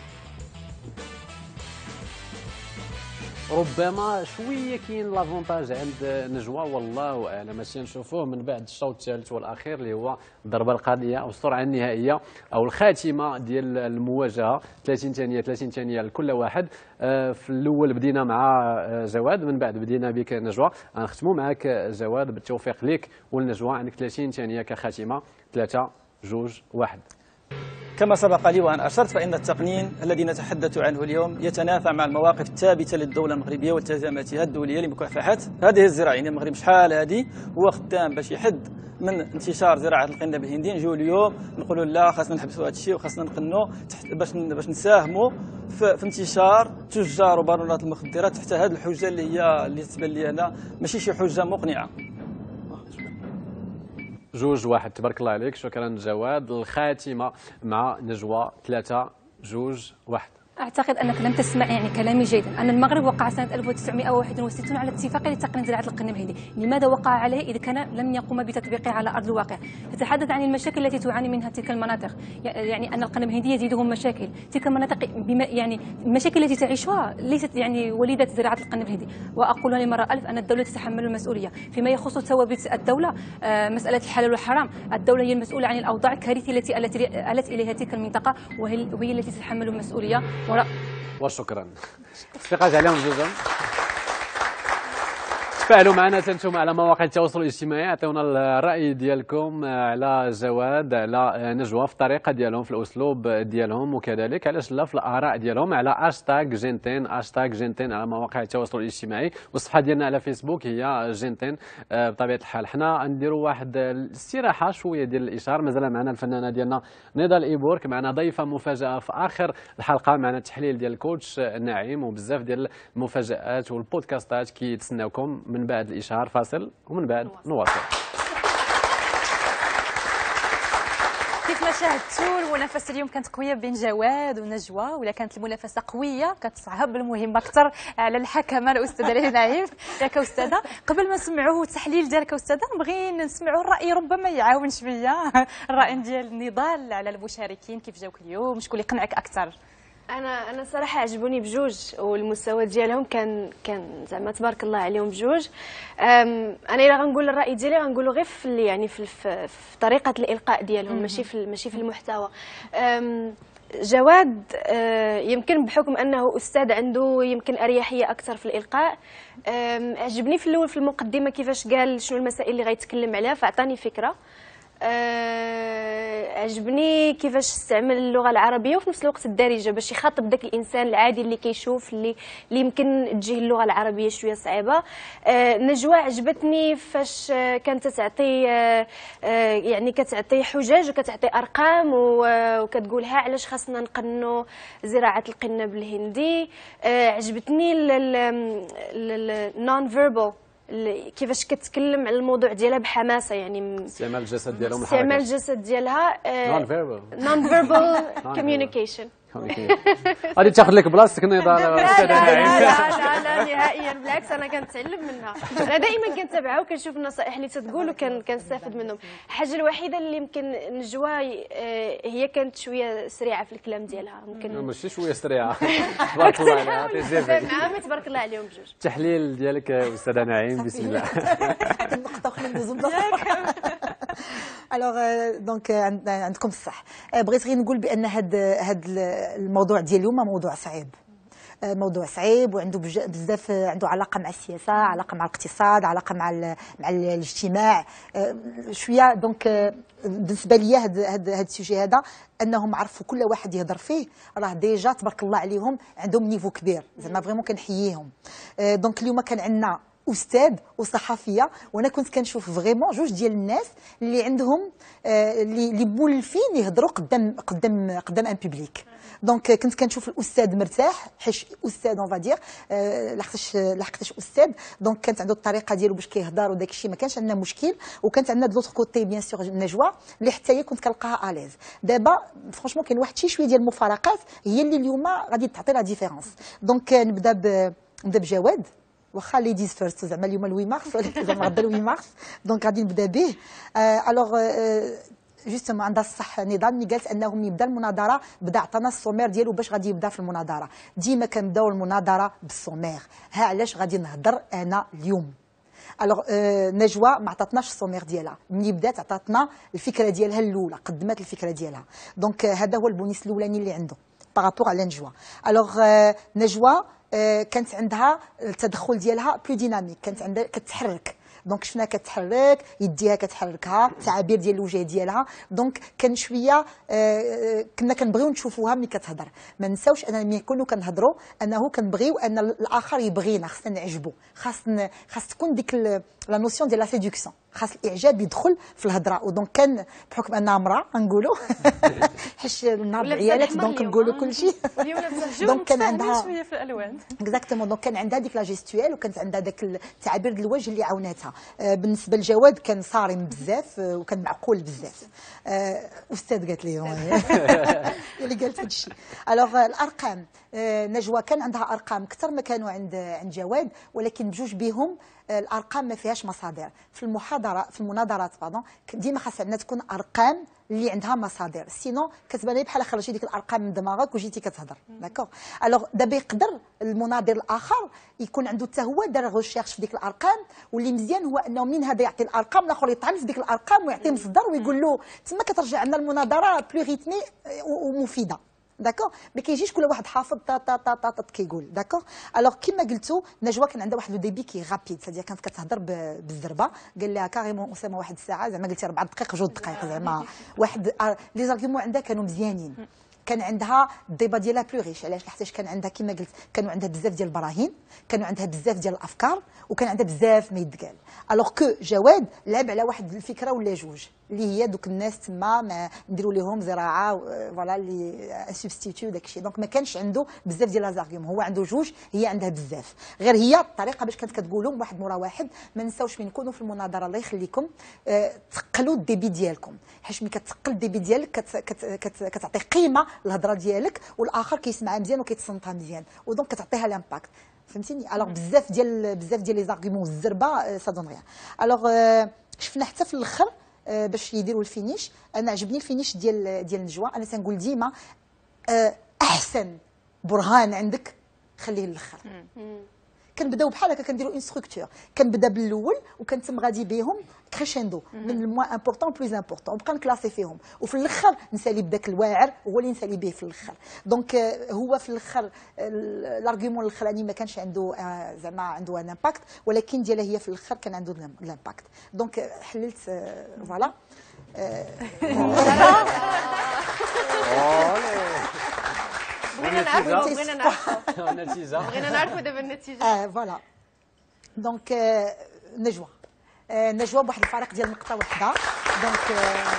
ربما شويه كاين لافونتاج عند نجوى والله اعلم، ماشي نشوفوه من بعد الشوط الثالث والاخير اللي هو الضربه القاضيه او السرعه النهائيه او الخاتمه ديال المواجهه. 30 ثانيه لكل واحد. في الاول بدينا مع جواد، من بعد بدينا بك نجوى. غنختموا معك جواد بالتوفيق لك ولنجوى. عندك 30 ثانيه كخاتمه. 3 2 1. كما سبق لي وأن أشرت، فإن التقنين الذي نتحدث عنه اليوم يتنافى مع المواقف الثابتة للدولة المغربية والتزاماتها الدولية لمكافحة هذه الزراعة. يعني المغرب شحال هذه هو خدام باش يحد من انتشار زراعة القناب الهندي، نجيو اليوم نقولوا لا خاصنا نحبسوا هذا الشيء وخاصنا نقنوا باش نساهموا في انتشار تجار وبارونات المخدرات تحت هذه الحجة اللي تبان لي أنا ماشي شي حجة مقنعة. 2 1. تبارك الله عليك، شكرا جواد. الخاتمه مع نجوى. 3 2 1. اعتقد انك لم تسمع يعني كلامي جيدا. ان المغرب وقع سنه 1961 على اتفاق لتقنين زراعه القنب الهندي. لماذا وقع عليه اذا كان لم يقوم بتطبيقه على ارض الواقع؟ تتحدث عن المشاكل التي تعاني منها تلك المناطق، يعني ان القنب الهندي يزيدهم مشاكل. تلك المناطق يعني المشاكل التي تعيشها ليست يعني وليده زراعه القنب الهندي. واقول لمره الف ان الدوله تتحمل المسؤوليه فيما يخص ثوابت الدوله. مساله الحلال والحرام، الدوله هي المسؤوله عن الاوضاع الكارثيه التي آلت اليها تلك المنطقه، وهي التي تتحمل المسؤوليه. وشكرا. تصفيقات عليهم جوجا. تفاعلوا معنا انتم على مواقع التواصل الاجتماعي، عطيونا الراي ديالكم على جواد، على نجوى في الطريقه ديالهم، في الاسلوب ديالهم، وكذلك علاش لا في الاراء ديالهم على هاشتاغ جنتين، هاشتاغ جنتين على مواقع التواصل الاجتماعي. والصفحه ديالنا على فيسبوك هي جنتين. بطبيعه الحال حنا نديروا واحد الاستراحه شويه ديال الاشهار. مازال معنا الفنانه ديالنا نضال ايبورك، معنا ضيفه مفاجاه في اخر الحلقه، معنا التحليل ديال الكوتش نعيم، وبزاف ديال المفاجات والبودكاستات كيتسناوكم من بعد الإشهار. فاصل ومن بعد نواصل. كيف ما شاهدتوا المنافسه اليوم كانت قويه بين جواد ونجوى، ولا كانت المنافسه قويه كتصعب المهمه اكثر على الحكمه الاستاذه نعيم. ياك استاذه، قبل ما نسمعوا التحليل ديالك استاذه نبغي نسمعوا الراي، ربما يعاون شويه الراي ديال النضال على المشاركين، كيف جاوك اليوم، شكون اللي قنعك اكثر؟ انا صراحه عجبوني بجوج، والمستوى ديالهم كان زعما تبارك الله عليهم بجوج. انا الا غنقول الراي ديالي غنقولوا غير في يعني في طريقه الالقاء ديالهم، ماشي في المحتوى. جواد يمكن بحكم انه استاذ عنده يمكن اريحيه اكثر في الالقاء. عجبني في الاول في المقدمه كيفاش قال شنو المسائل اللي غيتكلم عليها، فاعطاني فكره. عجبني كيفاش استعمل اللغه العربيه وفي نفس الوقت الدارجه باش يخاطب داك الانسان العادي اللي كيشوف اللي يمكن تجيه اللغه العربيه شويه صعيبه. نجوى عجبتني فاش كانت تعطي يعني كتعطي حجج وكتعطي ارقام وكتقولها علاش خاصنا نقنوا زراعه القنب الهندي. عجبتني النون فيربال كيفاش كتكلم على الموضوع ديالها بحماسه، يعني استعمال الجسد ديالهم، استعمال الجسد ديالها، نون فيربال كوميونيكيشن. غادي تاخذ لك بلاصتك نضال. لا نهائيا، بالعكس انا كنتعلم منها. انا دائما كنتابعها وكنشوف النصائح اللي تتقول وكنستافد منهم. الحاجه الوحيده اللي يمكن نجوى هي كانت شويه سريعه في الكلام ديالها، ممكن ماشي شويه سريعه. تبارك الله عليها، نعم تبارك الله عليهم بجوج. التحليل ديالك استاذه نعيم، بسم الله. النقطه وخلينا ندوزو الوغ دونك عندكم الصح. بغيت غير نقول بان هاد الموضوع ديال اليوم موضوع صعيب، موضوع صعيب وعنده بزاف، عنده علاقه مع السياسه، علاقه مع الاقتصاد، علاقه مع الاجتماع شويه. دونك بالنسبه لي هاد السوجي هذا انهم عرفوا كل واحد يهضر فيه، راه ديجا تبارك الله عليهم عندهم نيفو كبير، زعما فريمون كنحييهم. دونك اليوم كان عندنا استاذ وصحفيه، وانا كنت كنشوف فريمون جوج ديال الناس اللي عندهم اللي مولفين يهضروا قدام ان بوبليك. دونك كنت كنشوف الاستاذ مرتاح، حيت استاذ اون فادير لحقتش استاذ، دونك كانت عنده الطريقه ديالو باش كيهضر وداك الشيء ما كانش عندنا مشكل. وكانت عندنا دلوتر كوتي بيان سور نجوى اللي حتى هي كنت كنلقاها اليز. دابا فرونشمون كاين واحد شويه ديال المفارقات هي اللي اليوم غادي تعطي لا ديفيرونس. دونك نبدا بجواد، واخا ليديز فيرست، زعما اليوم 8 مارس ولكن زعما غدا 8 مارس، دونك غادي نبدا به. الوغ جوستومون عندها الصح نضال ملي قالت انه ملي بدا المناظره بدا عطانا السومير ديالو باش غادي يبدا في المناظره. ديما كنبداو المناظره بالسومير، ها علاش غادي نهضر انا اليوم. الوغ نجوى ما عطاتناش السومير ديالها، ملي بدات عطاتنا الفكره ديالها الاولى، قدمت الفكره ديالها. دونك هذا هو البونيس الاولاني اللي عنده بارابور على نجوى. الوغ نجوى كانت عندها التدخل ديالها بلو ديناميك، كانت عندها كتحرك، دونك شفنا كتحرك يديها كتحركها، التعابير ديال الوجه ديالها. دونك كان شويه كنا كنبغيو نشوفوها ملي كتهضر. ما نساوش اننا ملي نكونوا كنهضروا انه كنبغيو ان الاخر يبغينا، خصنا نعجبو، خاص تكون ديك لا نوسيون ديال لا سيدكسيون، خاص الاعجاب يدخل في الهضره. ودونك كان بحكم انها امراه نقولوا حيت النهار عيالات دونك نقولوا كل شيء. دونك كان عندها شويه في الالوان اكزاكتومون. دونك كان عندها ديك لا جيستويل وكانت عندها داك التعابير ديال الوجه اللي عاوناتها. بالنسبه لجواد كان صارم بزاف وكان معقول بزاف. استاذ قالت لي اللي قالت هذا الشيء. الوغ الارقام، نجوى كان عندها ارقام اكثر ما كانوا عند جواد، ولكن بجوج بهم الارقام ما فيهاش مصادر. في المناظرات ديما خاص عندنا تكون ارقام اللي عندها مصادر، سينو كتبان بحال خرجتي ديك الارقام من دماغك وجيتي كتهضر. داكوغ. الوغ دابا يقدر المناظر الاخر يكون عنده حتى هو دار ريشيرش في ديك الارقام، واللي مزيان هو انه من هذا يعطي الارقام الاخر يطعن في ديك الارقام ويعطي مصدر ويقول له تما كترجع عندنا المناظره بلو ريتمي ومفيده. داكور ما كيجيش كل واحد حافظ تا تا تا تا كيقول داكور. الوغ كيما قلتوا نجوى كان عندها واحد لو ديبي كي رابيد، سادير كانت كتهضر بالزربه، قال لها كاريمون اسامه واحد الساعه، زعما قلتي 4 دقائق 2 دقائق، زعما واحد لي زارغيومون عندها كانوا مزيانين. كان عندها الديبا ديالها بلو ريش، علاش؟ حيتاش كان عندها كما قلت كانوا عندها بزاف ديال البراهين، كانوا عندها بزاف ديال الافكار، وكان عندها بزاف ما يتقال. الوغ كو جواد لعب على واحد الفكره ولا جوج اللي هي دوك الناس تما ما نديروا لهم زراعه فوالا اللي سبستيتيو داكشي، دونك ما كانش عنده بزاف ديال لازارغيوم، هو عنده جوج هي عندها بزاف. غير هي الطريقه باش كانت كتقولهم واحد مورا واحد. ما نساوش من نكونوا في المناظره الله يخليكم تقلوا الديبي ديالكم، حيت ملي كتقل الديبي ديالك كتعطي قيمه للهضره ديالك، والاخر كيسمعها مزيان وكيتصنتها مزيان، ودونك كتعطيها لامباكت، فهمتيني؟ الوغ بزاف ديال لي زارغيومون الزربه سا دون ريان. الوغ شفنا حتى في الاخر باش يديروا الفينيش، انا عجبني الفينيش ديال نجوى. انا تنقول ديما احسن برهان عندك خليه للاخر. كنبداو بحال هكا كنديروا اون ستركتور، كنبدا بالاول وكنتم غادي بهم كريشندو من الموا امبورطون بلوز امبورطون، ونبقى نكلاسي فيهم، وفي الاخر نسالي بداك الواعر هو اللي نسالي به في الاخر. دونك هو في الاخر الارغيومون الاخراني ما كانش عنده زعما عنده ان امباكت، ولكن ديالها هي في الاخر كان عنده الامباكت. دونك حللت فوالا. بغينا نعرفوا دابا النتيجه. فوالا دونك نجوى بواحد الفريق ديال نقطه واحده. دونك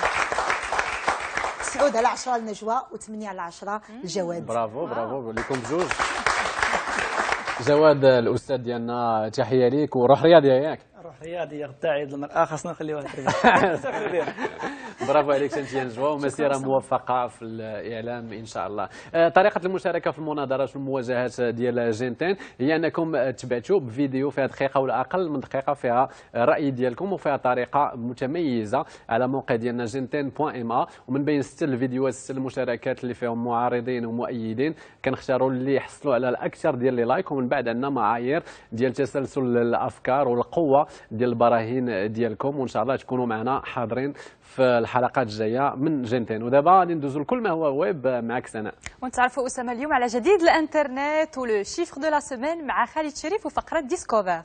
9/10 لنجوى و8/10 لجواد. برافو برافو لكم بجوج. جواد الاستاذ ديالنا تحيه ليك، وروح رياضيه ياك؟ روح رياضيه غدا عيد المراه خاصنا نخليوها ترجع. برافو عليك سنتي نجوى، ومسيره موفقه في الاعلام ان شاء الله. طريقه المشاركه في المناظرات والمواجهات ديال جنتين هي انكم تبعتوا بفيديو فيها دقيقه ولا اقل من دقيقه، فيها الراي ديالكم وفيها طريقه متميزه على موقع ديالنا جنتين.ma، ومن بين 6 الفيديوهات 6 المشاركات اللي فيهم معارضين ومؤيدين كنختاروا اللي يحصلوا على الاكثر ديال لي لايك، ومن بعد عندنا معايير ديال تسلسل الافكار والقوه ديال البراهين ديالكم، وان شاء الله تكونوا معنا حاضرين في الحلقات الجايه من جنتين. ودابا غادي ندوزو لكل ما هو ويب معك سناء، ونتعرفوا اسامه اليوم على جديد الانترنت ولو شيفر دو لا سيمين مع خالد شريف وفقره ديسكوفر.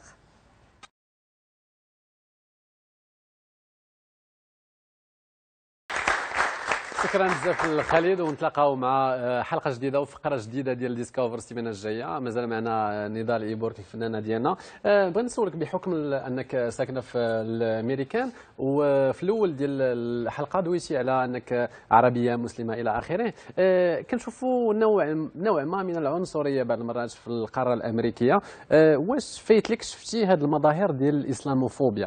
شكرا بزاف لخالد، ونتلاقاو مع حلقه جديده وفقره جديده ديال ديسكوفر السيمانه الجايه. مازال معنا نضال ايبورك الفنانه ديالنا. بغيت نسولك بحكم انك ساكنه في الامريكان، وفي الاول ديال الحلقه دويتي على انك عربيه مسلمه الى اخره، كنشوفوا نوع ما من العنصريه بعض المرات في القاره الامريكيه. واش فايت لك شفتي هذه المظاهر ديال الاسلاموفوبيا؟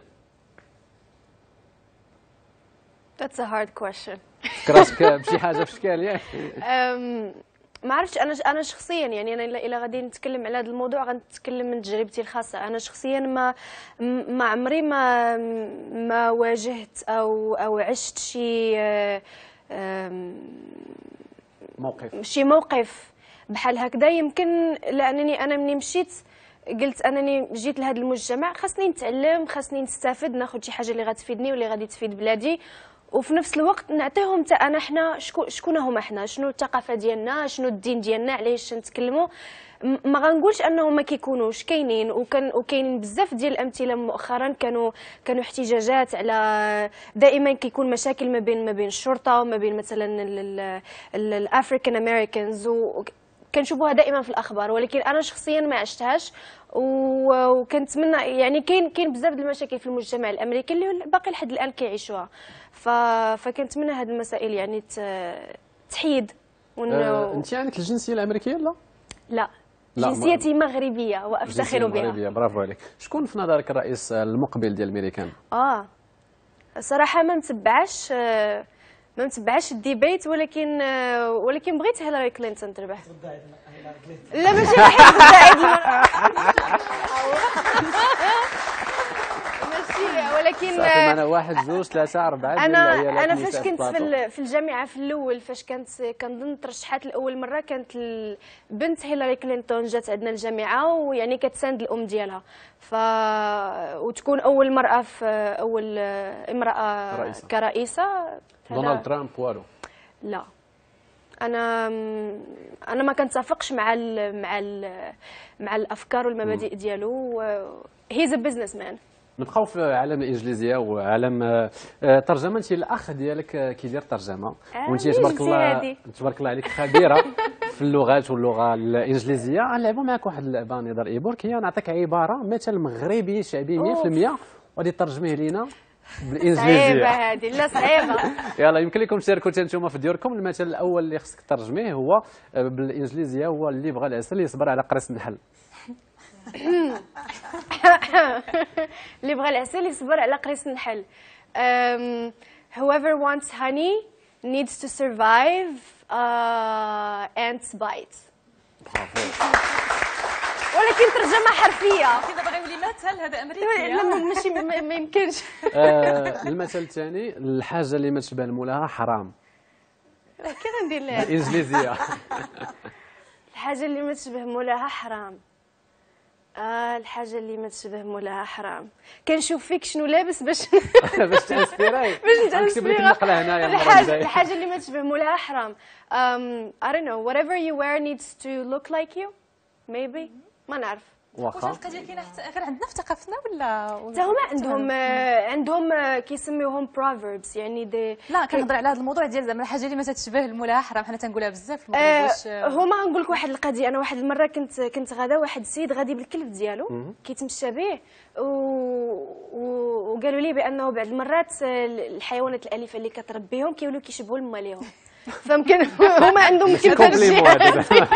That's a hard question. فكرتك بشي حاجه في الشكال ياك؟ ما عرفتش. انا شخصيا يعني انا الا غادي نتكلم على هذا الموضوع غنتكلم من تجربتي الخاصه. انا شخصيا ما عمري ما واجهت او عشت شي موقف بحال هكذا. يمكن لانني انا مني مشيت قلت انني جيت لهذا المجتمع خاصني نتعلم، خاصني نستافد، ناخذ شي حاجه اللي غتفيدني واللي غادي تفيد بلادي، وفي نفس الوقت نعطيهم حتى انا حنا شكون هما حنا، شنو الثقافه ديالنا، شنو الدين ديالنا، علاش نتكلموا. ما غنقولش انهم ما كيكونوش كاينين، وكاينين بزاف ديال الامثله. مؤخرا كانوا احتجاجات على دائما كيكون مشاكل ما بين الشرطه وما بين مثلا الافريكان امريكانز، كنشوفوها دائما في الاخبار، ولكن انا شخصيا ما عشتهاش. وكنتمنى يعني كاين بزاف ديال المشاكل في المجتمع الامريكي اللي باقي لحد الان كيعيشوها، فكنتمنى هذه المسائل يعني تحيد. انت عندك الجنسيه الامريكيه؟ لا جنسيتي مغربيه وافتخر بها. مغربيه، برافو عليك. شكون في نظرك الرئيس المقبل ديال الامريكان؟ صراحه ما متبعاش الديبيت، ولكن بغيت هيلاري كلينتون تربح. لا ماشي بحال غدا ماشي، ولكن انا 1 2 3 4 انا فاش كنت في الجامعه في الاول، فاش كنظن ترشحات لاول مره كانت بنت هيلاري كلينتون جات عندنا الجامعه، ويعني كتساند الام ديالها، وتكون اول مراه اول امراه رئيسة. كرئيسه. دونالد ترامب والو؟ لا انا ما كنتفقش مع الافكار والمبادئ ديالو. هيز ا بزنس مان. نبقاو في عالم الانجليزيه وعالم ترجمه. انت الاخ ديالك كيدير ترجمه وانت تبارك الله عليك خبيره في اللغات واللغه الانجليزيه. غنلعبوا معك واحد اللعبه نضال ايبورك. هي نعطيك عباره مثل مغربي شعبي 100% وغادي ترجميه لينا بالانجليزيه. صعيبه هذه، لا صعيبه. يلا يمكن لكم تشاركوا نتوما في ديوركم. المثل الاول اللي خصك ترجميه هو بالانجليزيه هو اللي بغى العسل يصبر على قرص النحل. اللي بغى العسل يصبر على قريص النحل. Whoever wants honey needs to survive ants bite. ولكن ترجمة حرفية. كذا بغيو لي مثل هذا امريكي. لا ماشي ما يمكنش. المثل الثاني الحاجة اللي ما تشبه المولها حرام. كي غندير لها الانجليزيه. الحاجة اللي ما تشبه مولاها حرام. الحاجة اللي ما تشبه مولاها حرام. كنشوف فيك شنو لابس باش تانسبيراي. باش نكتب لك النقلة هنايا. الحاجة اللي ما تشبه مولاها حرام. I don't know, whatever you wear needs to look like you. Maybe. ما نعرف. واش القضيه كاينه غير عندنا في ثقافتنا ولا حتى هما عندهم كيسميوهم proverbs يعني دي. لا كنهضر على هذا الموضوع ديال زعما الحاجه اللي ما تتشبه المولها حرام. حنا تنقولها بزاف في المغرب. واش هما غنقول لك واحد القضيه. انا واحد المره كنت غادا واحد السيد غادي بالكلب ديالو كيتمشى به وقالوا لي بانه بعض المرات الحيوانات الاليفه اللي كتربيهم كيولوا كيشبهوا الماليهم. فممكن هما عندهم مشكل في الجهه.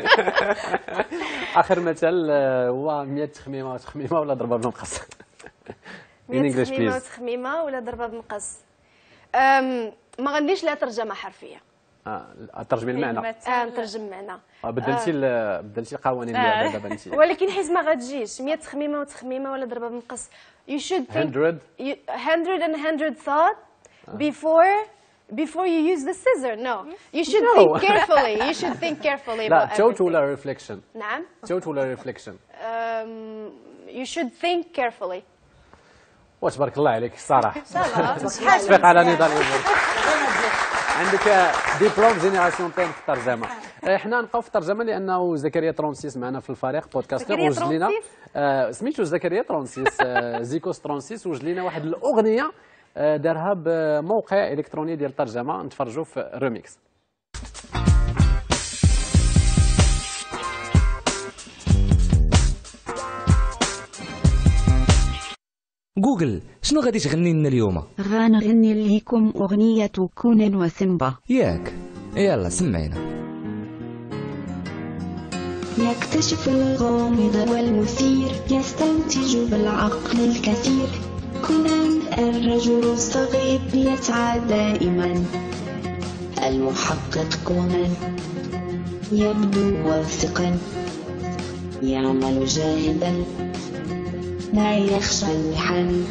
اخر مثل هو 100 تخميمه ولا ضربه بالمقص. 100 تخميمه وتخميمه ولا ضربه بالمقص. ما غنديش لا ترجمه حرفيه. ترجمي المعنى. نترجم المعنى. بدلتي القوانين ديالها دابا انت. ولكن حيت ما غتجيش 100 تخميمه وتخميمه ولا ضربه بالمقص. You should think 100 thought before you use the scissor. No, you should think carefully. You should think carefully about everything. لا ولا reflection. نعم. ولا reflection. You should think carefully. وتبارك الله عليك الصراحه. تفيق على نضال ايبورك. عندك ديبلوم جينيراسيون تايم في الترجمه. احنا نبقاو في الترجمه لانه زكريا 36 معنا في الفريق بودكاستر وجد لنا سميتو زكريا 36 زيكوس 36 وجد لنا واحد الاغنيه دارها بموقع الكتروني ديال الترجمه. نتفرجوا في ريميكس. جوجل شنو غادي تغني لنا اليوم؟ غنغني لكم أغنية كونان وسيمبا. ياك يلا سمعينا. يكتشف الغامض والمثير يستنتج بالعقل الكثير. كونان الرجل الصغير يسعى دائما. المحقق كونان يبدو واثقا يعمل جاهدا لا يخشى المحن.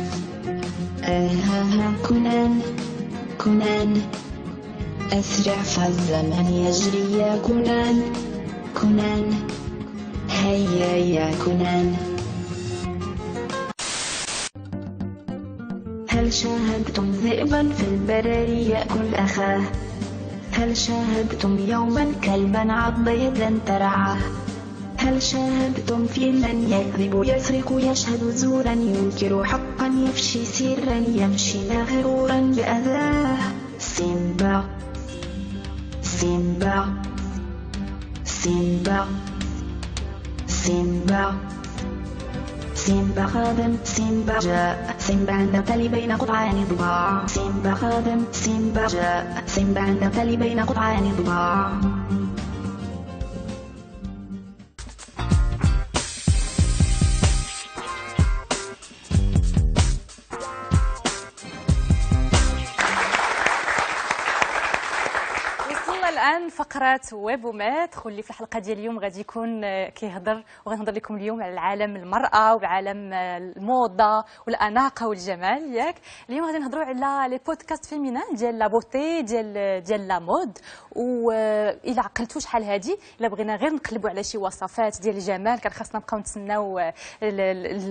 كونان أسرع فالزمن يجري يا كونان هيا يا كونان. هل شاهدتم ذئبا في البراري يأكل أخاه؟ هل شاهدتم يوما كلبا عض يدا ترعاه؟ هل شاهدتم فيلا يكذب يسرق يشهد زورا ينكر حقا يفشي سرا يمشي غرورا بأذاه؟ سيمبا سيمبا سيمبا سيمبا سيمبا خادم سيمبا جاء سيمبا عند تلي بين قطعان ضباع. سيمبا خادم سيمبا جاء سيمبا عند تلي بين قطعان ضباع. الان فقره ويب ومات. خلي في الحلقه ديال اليوم غادي يكون كيهضر وغنهضر لكم اليوم على عالم المراه وعالم الموضه والاناقه والجمال. ياك اليوم غادي نهضروا على لي بودكاست فيمينان ديال لا بوتي ديال لا مود. والا عقلتوا شحال هادي الا بغينا غير نقلبوا على شي وصفات ديال الجمال كان خاصنا نبقاو نتسناو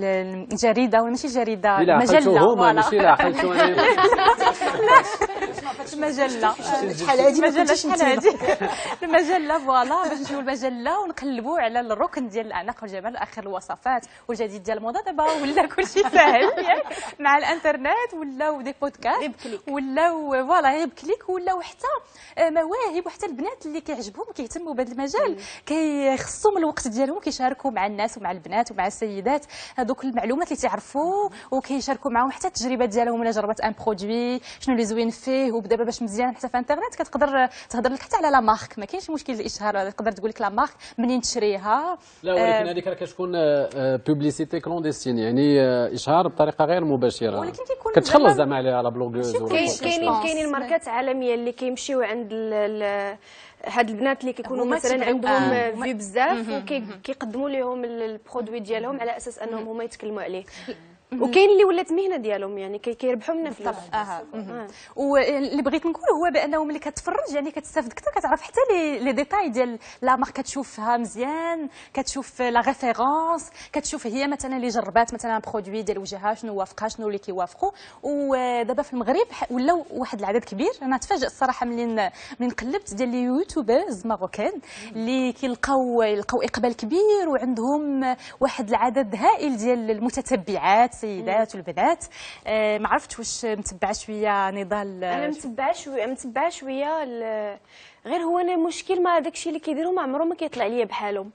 الجريده ولا ماشي الجريده المجله. ماشي لا عقلتوا المجله شحال هادي ما المجله كنتيش شحال هادي المجله فوالا باش نجيو المجله ونقلبوا على الركن ديال الاعناق والجمال اخر الوصفات والجديد ديال الموضه. دابا ولا كلشي ساهل مع الانترنت ولاو دي بودكاست ولاو فوالا غير بكليك ولاو حتى مواهب وحتى البنات اللي كيعجبهم كيهتموا بهذا المجال كيخصوا من الوقت ديالهم كيشاركوا مع الناس ومع البنات ومع السيدات هذوك المعلومات اللي تعرفوا وكيشاركوا معهم حتى التجربه ديالهم ولا جربت ان برودوي شنو اللي زوين فيه. ودابا باش مزيان حتى في الانترنت كتقدر تهضر لك حتى على لا مارك ما كاينش مشكل الاشهار تقدر تقول لك لا مارك منين تشريها. لا ولكن هذيك راه كتكون بوبليسيتي كلونديستين يعني اشهار بطريقه غير مباشره ولكن كيكون كتخلص زعما على بلوغوز. كاينين ماركات عالميه اللي كيمشيو عند هاد البنات اللي كيكونوا مثلا عندهم في بزاف وكيقدموا لهم البرودوي ديالهم على اساس انهم هما يتكلموا عليه. وكاين اللي ولات مهنه ديالهم يعني كيربحوا منها فلوس. واللي بغيت نقول هو بانه ملي كتفرج يعني كتستافد اكثر كتعرف حتى لي ديتاي ديال لا مارك كتشوفها مزيان كتشوف لا ريفيرونس كتشوف هي مثلا اللي جربات مثلا برودوي ديال وجهها شنو وافقها شنو اللي كيوافقوا. ودابا في المغرب ولاو واحد العدد كبير انا تفاجئ الصراحه ملي قلبت ديال لي يوتيوبرز ماروكان اللي كيلقاو اقبال كبير وعندهم واحد العدد هائل ديال المتتبعات السيدات والبنات. ما عرفتش واش متبعه شويه نضال. انا متبعه شويه غير هو انا المشكل مع داكشي اللي كيديروا ما عمره ما كيطلع ليا بحالهم.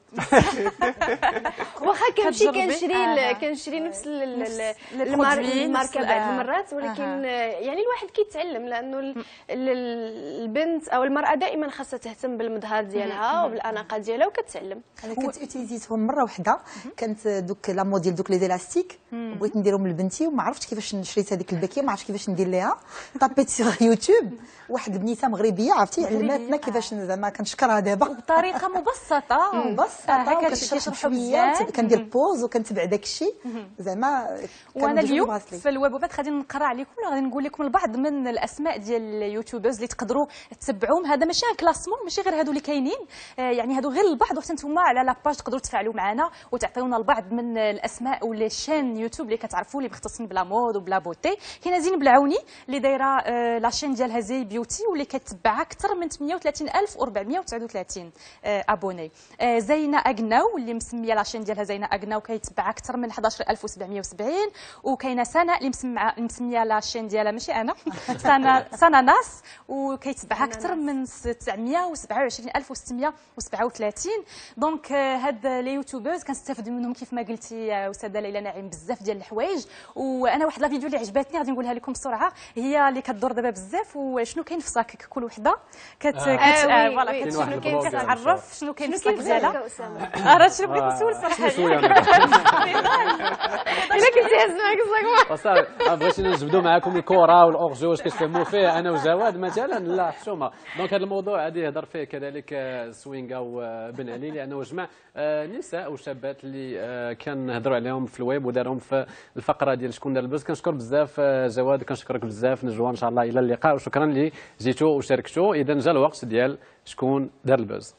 واخا كنمشي كنشري نفس الماركه بعض المرات ولكن يعني الواحد كيتعلم لانه البنت او المراه دائما خاصها تهتم بالمظهر ديالها وبالاناقه ديالها وكتعلم. انا كنت اوتيليزيتهم مره واحده كانت دوك لا موديل دوك لي زيلاستيك بغيت نديرهم لبنتي وما عرفتش كيفاش شريت هذيك الباكيه ما عرفتش كيفاش ندير ليها طابيت سيغ يوتيوب واحد البنيته مغربيه عرفتي علمتنا كيفاش زعما كنشكرها دابا بطريقه مبسطه كنشرح شويه كندير بوز وكنتبع داك الشيء زعما. وانا اليوم في الويبوبات غادي نقرا عليكم ولا غادي نقول لكم البعض من الاسماء ديال اليوتيوبرز اللي تقدروا تتبعوهم. هذا ماشي ان كلاسمون ماشي غير هادو اللي كاينين يعني هادو غير البعض وحتى نتوما على لاباج تقدروا تفاعلوا معنا وتعطيونا البعض من الاسماء ولا شين يوتيوب اللي كتعرفوا اللي مختصين بلا مود وبلا بوتي. كاينه زين بلعوني اللي دايره لاشين ديالها زي بيوتي واللي كتبع اكثر من 38439 ابوني. زينه اغناو اللي مسميه لاشين ديالها زينه اغناو كيتبع اكثر من 11770. وكاينه سنه اللي مسميه لاشين ديالها ماشي انا سنه ناس وكيتبع اكثر من 927637. دونك هاد لي يوتيوبرز كنستافد منهم كيف ما قلتي استاذه ليلى نعيم بزاف ديال الحوايج. وانا واحد لا فيديو اللي عجبتني غادي نقولها لكم بسرعه هي اللي كتدور دابا بزاف وشنو كاين في صاكك كل وحده كتعرف شنو كاين في الصاك ديالها. راه شنو بغيت نسول صراحه الا كنتي هاز معاك الصاك بغيتي نجبدوا معكم الكره والاورجو واش كتفهموا فيه انا وجواد مثلا لا حشومه. دونك هذا الموضوع غادي يهضر فيه كذلك سوينغا وبن علي لانه جمع نساء وشابات اللي كنهضروا عليهم في الويب ودارهم في الفقره ديال شكون دار البوز. كنشكر بزاف جواد كنشكرك بزاف نجوى ان شاء الله الى اللقاء وشكرا اللي جيتوا وشاركتوا. اذا جا الوقت ديال شكون دار البوز.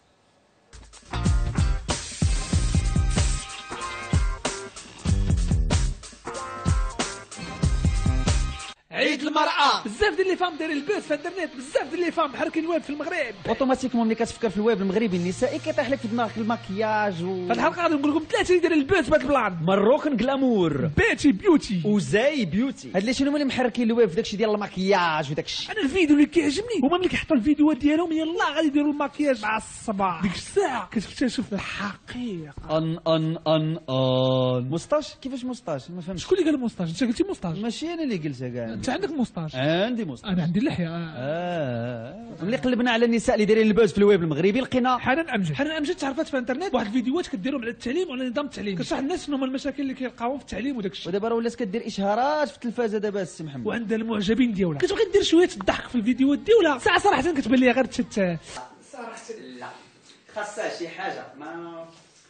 عيد المرأة بزاف ديال لي فام دايرين البوز في الانترنت بزاف ديال لي فام محركين الويب في المغرب. اوتوماتيكمون ملي كتفكر في الويب المغربي النسائي كيطيح لك في دماغك الماكياج في الحلقه غادي نقول لكم ثلاثه اللي دايرين البوز بهذا البلان. مروكن غلامور بيتي بيوتي وزاي بيوتي. هاد اللي شنو هما اللي محركين الويب في داكشي ديال الماكياج وداكشي. انا الفيديو اللي كيعجبني هما ملي كيحطوا الفيديوهات ديالهم يلاه غادي يديروا الماكياج مع الصباح ديك الساعه كتكتشف الحقيقه. ان مستاش كيفاش مستاش ما فهمتش. شكون اللي قال مستاش؟ انت قلتي مستاش. ماشي انا اللي قلتها كاع. انت عندك مستاش. عندي مستاش. انا عندي اللحيه. ملي قلبنا على النساء اللي دايرين البوز في الويب المغربي لقينا حنان امجد تعرفات في الانترنت واحد الفيديوهات كديرهم على التعليم وعلى نظام التعليم كتشرح الناس شنو هما المشاكل اللي كيلقاوهم في التعليم وداك الشيء. ودابا راه ولات كدير اشهارات في التلفازه دابا السي محمد وعندها المعجبين ديالها. كتبغي دير شويه الضحك في الفيديوهات ديالها ساعه صراحه كتبان لي غير تشت صراحه لا خاصها شي حاجه ما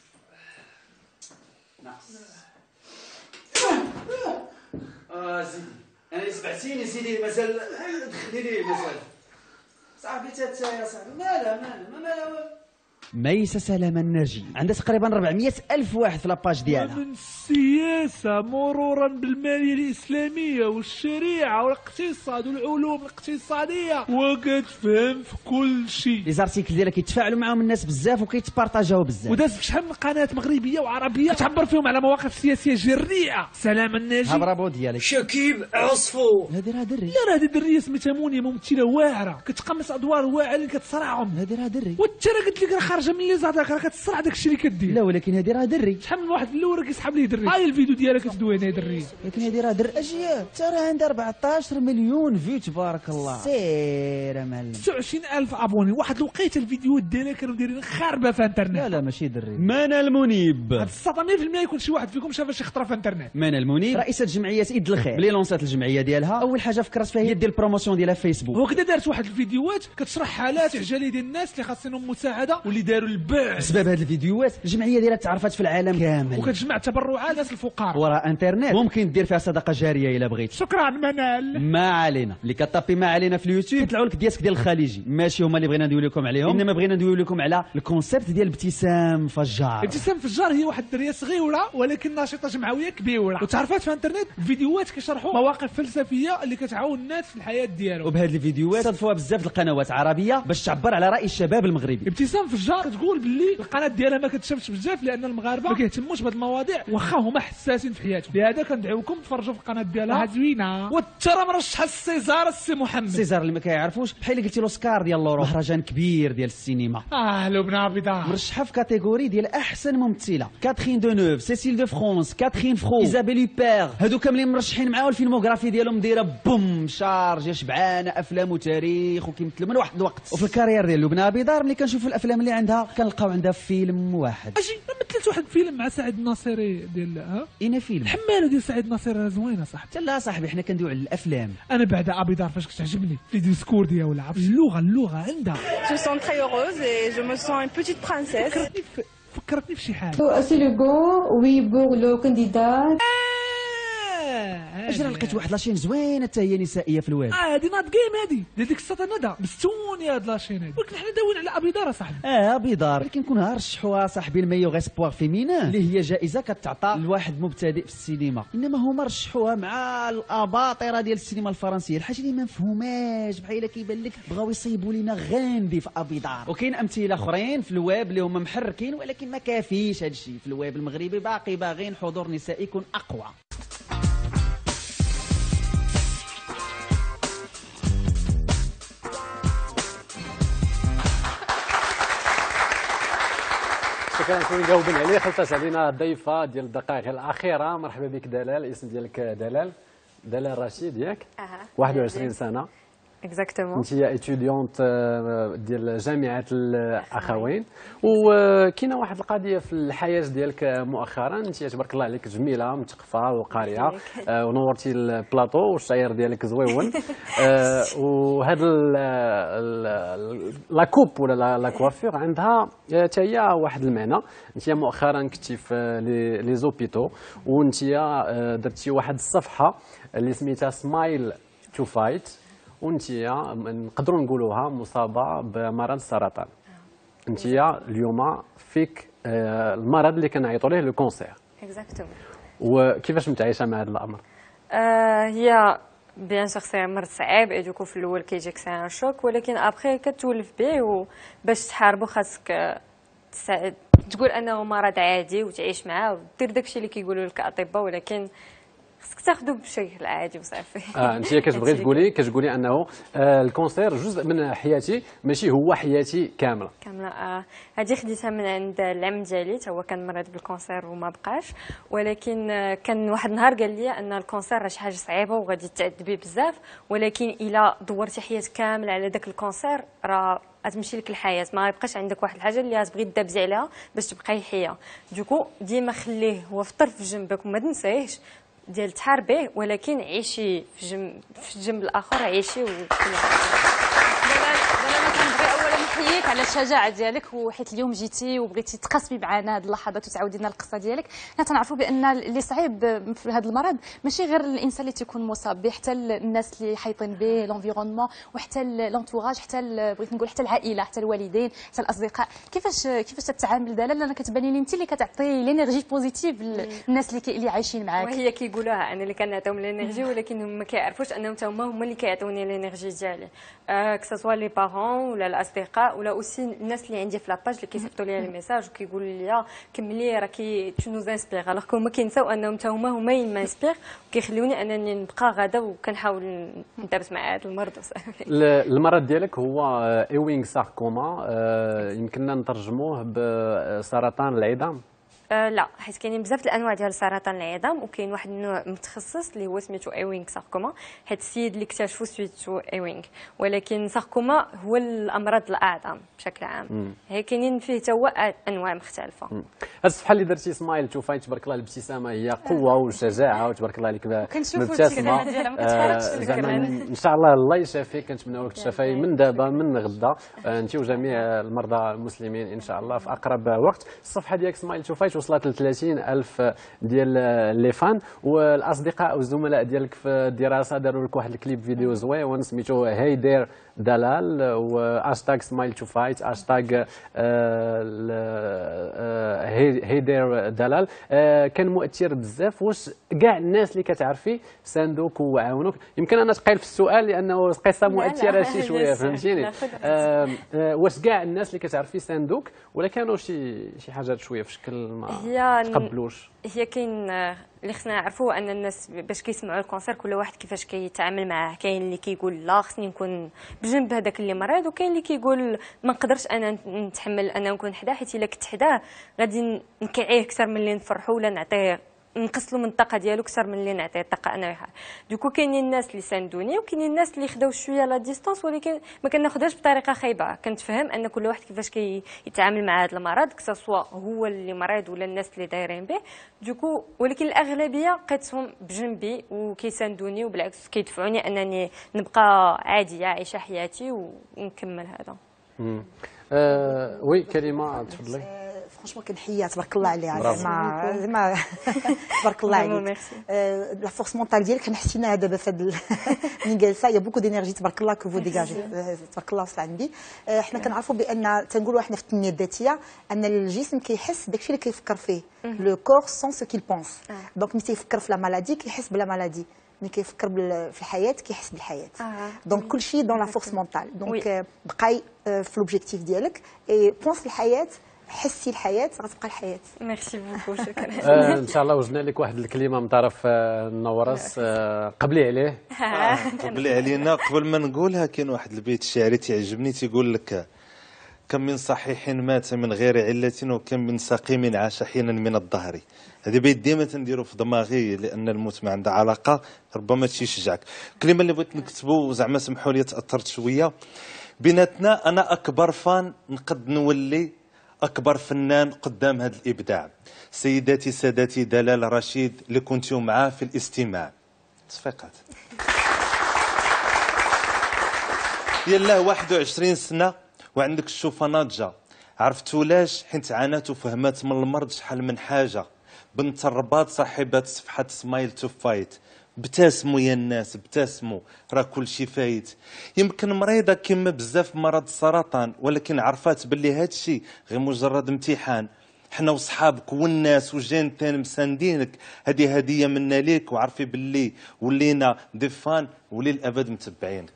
ناقص. زيدي انا سبعتيني سيدي مازال دخلي لي مازال صاحبي تا يا صاحبي مالها ميسة سلامة الناجي عندها تقريبا 400 ألف واحد في لاباج ديالها. من السياسة مرورا بالمالية الإسلامية والشريعة والاقتصاد والعلوم الاقتصادية وكتفهم في كل شيء. لي زارتيكل ديالها كيتفاعلوا معاهم الناس بزاف وكيتبارطاجاو بزاف. وداز في شحال من قناة مغربية وعربية كتعبر فيهم على مواقف سياسية جريئة. سلام الناجي ها برافو ديالك. شكيب عصفور. هادي راه دري. لا راه هادي درية سميتها مونيا ممثلة واعرة كتقمص أدوار واعرة اللي كتصرعهم. هادي راه دري. وانت راه قلت لك راه خارجة من لي زاداك راه كتصرع داك الشيء اللي كدير. لا ولكن هادي راه دري. شحال من واحد الاول كيسحب ليه دري. هاي الفيديو ديالك كتدوي هنا دري. لكن هادي راه در اجيال حتى راه عندها 14 مليون فيو تبارك الله. سير معلم. 29,000 ابوني. واحد الوقيته الفيديوهات ديالها كانوا دايرين خاربه في انترنت. لا ماشي دري. منى المنيب. هاد الساطه 100% يكون شي واحد فيكم شاف شي خطره في انترنت. منى المنيب رئيسة جمعية يد الخير. ملي لونسات الجمعية ديالها أول حاجة فكرت فيها هي دير البروموسيون ديالها في فيسبوك. وكذا دارت واحد الفيديوهات كتشرح حالات اعجاليه ديال الناس اللي خاصهم مساعده واللي داروا البيع. بسبب هاد الفيديوهات الجمعية ديالها تعرفت في العالم كامل وكتجمع تبرعات الناس الفقراء. وراء انترنت ممكن دير فيها صدقة جارية إلا بغيت. شكرا منال. ما علينا اللي كطابي ما علينا في اليوتيوب يطلعوا لك دياسك ديال الخليجي ماشي هما اللي بغينا ندوي لكم عليهم انما بغينا ندوي لكم على الكونسيبت ديال ابتسام فجار. ابتسام فجار هي واحد الدريه صغيره ولكن ناشطه جمعويه كبيره وتعرفات في انترنت فيديوهات كيشرحوا مواقف فلسفيه اللي كتعاون الناس في الحياه ديالهم. وبهاد الفيديوهات صادفوها بزاف القنوات عربيه باش تعبر على راي الشباب المغربي. ابتسام فجار تقول باللي القناه ديالها ما كتشافش بزاف لان المغاربه ما كيهتموش بهاد المواضيع واخا هما حساسين في حياتهم. لهذا كندعوكم تفرجوا في القناه ديالها زوينه. وترى مرشحه السيزار السي محمد. السيزار اللي ما كيعرفوش بحال اللي قلتي لوسكار ديال لورو مهرجان كبير ديال السينما. لبنى بيضاء مرشحه في كاتيجوري ديال احسن ممثله. كاترين دونوف، سيسيل دو فرونس، كاترين فرو، ايزابيل هوبير هادو كاملين مرشحين معاه الفيلموغرافي ديالهم دايره بوم شارجه شبعانه افلام وتاريخ وكيمثلوا من واحد الوقت. وفي الكارير ديال لبنى بيضاء ملي كنشوفوا الافلام اللي عندها كنلقاو عندها فيلم واحد. اجي مثلت واحد الفيلم مع سعيد الناصري ديال اين فيلم الحماله ديال سعيد الناصري زوينه صاحبي. لا صاحبي حنا كندويو على الافلام. انا بعد ابيضار فاش كتعجبني في ديسكور ديالها عرفت اللغه عندها. Je me sens très heureuse et je me sens une petite princesse. فكرتني في شي حاجه. C'est le go, oui pour le candidat. اجرا لقيت واحد لاشين زوينه حتى هي نسائيه في الواد. هادي ناض جيم هادي ديك الساطه ندى مستوني هاد لاشين هادي ولكن حنا داويين على ابيضار صاحبي. ابيضار ولكن كون رشحوها صاحبي الميو غيسبوار فيمينان اللي هي جائزه كتعطى لواحد مبتدئ في السينما انما هما رشحوها مع الاباطره ديال السينما الفرنسيه الحاجه اللي ما مفهوماش بحال الا كيبان لك بغاو يصيبوا لينا غاندي في ابيضار. وكاين امثله اخرين في الويب اللي هما محركين ولكن ما كافيش هذا الشيء في الويب المغربي باقي باغيين حضور نسائي يكون اقوى. شكرا نكون جاوبين عليه. خلصت علينا الضيفه ديال الدقائق الاخيره. مرحبا بك دلال. الاسم ديالك دلال رشيد ياك؟ 21 سنه اكزاكتومون. انت اتيديونت ديال جامعه الاخوين وكاينه واحد القضيه في الحياه ديالك مؤخرا. انت تبارك الله عليك جميله مثقفه وقارئه ونورتي البلاطو والشعير ديالك زويون وهذا لا كوب ولا لا كوافير عندها حتى هي واحد المعنى. انت مؤخرا كنتي في لي زوبيتو وانت درتي واحد الصفحه اللي سميتها سمايل تو فايت وانت نقدروا نقولوها مصابه بمرض السرطان. انت اليوم فيك المرض اللي كنعيطوا ليه لو كونسير. اكزاكتومون. وكيفاش متعايشه مع هذا الامر؟ هي بيان سور سي مرض صعيب اي دوكو في الاول كيجيك سي ان شوك ولكن ابخي كتولف به وباش تحاربو خاصك تقول انه مرض عادي وتعيش معاه ودير داكشي اللي كيقولوا لك الاطباء ولكن خصك تاخذو بشكل عادي وصافي. انت كتبغي تقولي انه الكونسير جزء من حياتي ماشي هو حياتي كامله. هذه خديتها من عند العم ديالي هو كان مريض بالكونسير وما بقاش ولكن كان واحد النهار قال لي ان الكونسير راه شي حاجه صعيبه وغادي تعذبي بزاف ولكن الا دورتي حياتك كامله على داك الكونسير راه غتمشي لك الحياه ما يبقاش عندك واحد الحاجه اللي غتبغي تدابزي عليها باش تبقاي حيه. دوكو ديما خليه هو في الطرف جنبك وما تنسايهش ديال تحاربيه ولكن عيشي في الجنب الاخر عيشي وكل حاجه. دابا ما كنبغي اولا كنحييك على الشجاعه ديالك، وحيت اليوم جيتي وبغيتي تقاسمي معنا هذه اللحظات وتعاودي لنا القصه ديالك. حنا تنعرفوا بان اللي صعيب في هذا المرض ماشي غير الانسان اللي تيكون مصاب به، حتى الناس اللي حايطين به، لونفيرونمون، وحتى لونتوراج، حتى بغيت نقول حتى العائله، حتى الوالدين، حتى الاصدقاء. كيفاش تتعامل دابا؟ لان كتباني لي انت اللي كتعطي لينيرجي بوزيتيف للناس اللي عايشين معاك. وهي كيقولوها انا اللي كنعطيهم لينيرجي، ولكن هم ما كيعرفوش انهم هما اللي كيعطوني لينيرجي ديالي، كسوا لي بارون ولا الاصدقاء ولا اوسي الناس اللي عندي في لاباج اللي كيصيفطوا لي الميساج وكيقولوا لي كملي راكي تو نوز انسبير، الوغ هما كينساو انهم هما يمانسبير وكيخليوني انني نبقى غاده وكنحاول ندرس مع هذا المرض. المرض ديالك هو ايوينغ ساركوما، يمكننا نترجموه بسرطان العظام. لا، حيت كاينين بزاف الانواع ديال سرطان العظام، وكاين واحد النوع متخصص اللي هو سميتو ايوينغ ساركوما، حيت السيد اللي اكتشفو سميتو ايوينغ، ولكن ساركوما هو الامراض الاعظم بشكل عام. هي كاينين فيه تا هو انواع مختلفه. هاد الصفحه اللي درتي سمايل توفاي، تبارك الله الابتسامه هي قوه وشجاعه، وتبارك الله عليك مبتسمه. زعما ان شاء الله يشافيك، كنتمناو لك الشفاء من دابا من غدا، انت وجميع المرضى المسلمين ان شاء الله في اقرب وقت. الصفحه ديالك سمايل توفاي وصلت ل 30,000 ديال لي فان، والاصدقاء والزملاء ديالك في الدراسه داروا لك واحد الكليب فيديو زوين سميتو هاي دير دلال، وهاشتاغ سمايل تو فايت، هاشتاغ هاي دير دلال. كان مؤثر بزاف. واش كاع الناس اللي كتعرفي ساندوك وعاونوك؟ يمكن انا تقيل في السؤال لانه قصه مؤثره شي شويه، فهمتيني؟ واش كاع الناس اللي كتعرفي ساندوك ولا كانوا شي حاجات شويه في شكل ما تقبلوش؟ هي كاين اللي خصنا نعرفوا ان الناس باش كيسمعوا الكونسير كل واحد كيفاش كيتعامل معاه. كاين اللي كيقول لا خصني نكون بجنب هذاك اللي مريض، وكاين اللي كيقول ما نقدرش انا نتحمل انا نكون حداه، حيت الا كنت حداه غادي نكعيه اكثر من اللي نفرحوا ولا نعطيه نقصلو من الطاقه ديالو اكثر من اللي نعطيه الطاقه انا وياها. دوكو كاينين الناس اللي ساندوني وكاينين الناس اللي خداو شويه لا ديستانس، ولكن ما كناخذهاش بطريقه خايبه. كنتفهم ان كل واحد كيفاش كيتعامل مع هذا المرض، كسوا هو اللي مريض ولا الناس اللي دايرين به. دوكو ولكن الاغلبيه لقيتهم بجنبي وكيساندوني، وبالعكس كيدفعوني انني نبقى عاديه عايشه حياتي ونكمل هذا. وي كريمه تفضلي. فرانشمون كنحييها تبارك الله عليها، زعما تبارك الله عليك. لا فورس مونتال ديالك حسيناها دابا في هذا ملي جالسه، يا بوكو دينيرجي تبارك الله كو فو ديجاجي، تبارك الله وصل عندي. حنا كنعرفوا بان تنقولوا حنا في التنميه الذاتيه ان الجسم كيحس داكشي اللي كيفكر فيه، لو كور سون سو كيل بونس. دونك ملي تيفكر في لا مالادي كيحس بلا مالادي، ملي كيفكر في الحياه كيحس بالحياه. دونك كلشي دون لا فورس مونتال. دونك بقاي في لوبجيكتيف ديالك اي بونس الحياه، حسي الحياه غتبقى الحياه. ميرسي بوكو، شكرا. ان شاء الله وجدنا لك واحد الكلمه من طرف النورس، قبلي عليه. قبلي علينا. قبل ما نقولها كاين واحد البيت الشعري تيعجبني تيقول لك: كم من صحيح مات من غير علة، وكم من سقيم عاش حينا من الظهر. هذا بيت ديما تنديرو في دماغي، لان الموت ما عنده علاقه، ربما تيشجعك. الكلمه اللي بغيت نكتبو زعما سمحوا لي تاثرت شويه بيناتنا. انا اكبر فان نقد نولي اكبر فنان قدام هذا الابداع. سيداتي سادتي، دلال رشيد اللي كنتو معاه في الاستماع. تصفيقات. يلا 21 سنه وعندك الشوفه ناضجه، عرفتوا لاش؟ حيت عانات وفهمات من المرض شحال من حاجه. بنت الرباط صاحبه صفحه سمايل تو فايت. ابتسموا يا الناس، ابتسموا، راه كل شيء فايت. يمكن مريضه كما بزاف مرض السرطان، ولكن عرفات باللي هادشي غير مجرد امتحان. حنا وصحابك والناس وجين تاني مساندينك، هذه هديه منا ليك، وعرفي باللي ولينا ديفان وللابد متبعينك.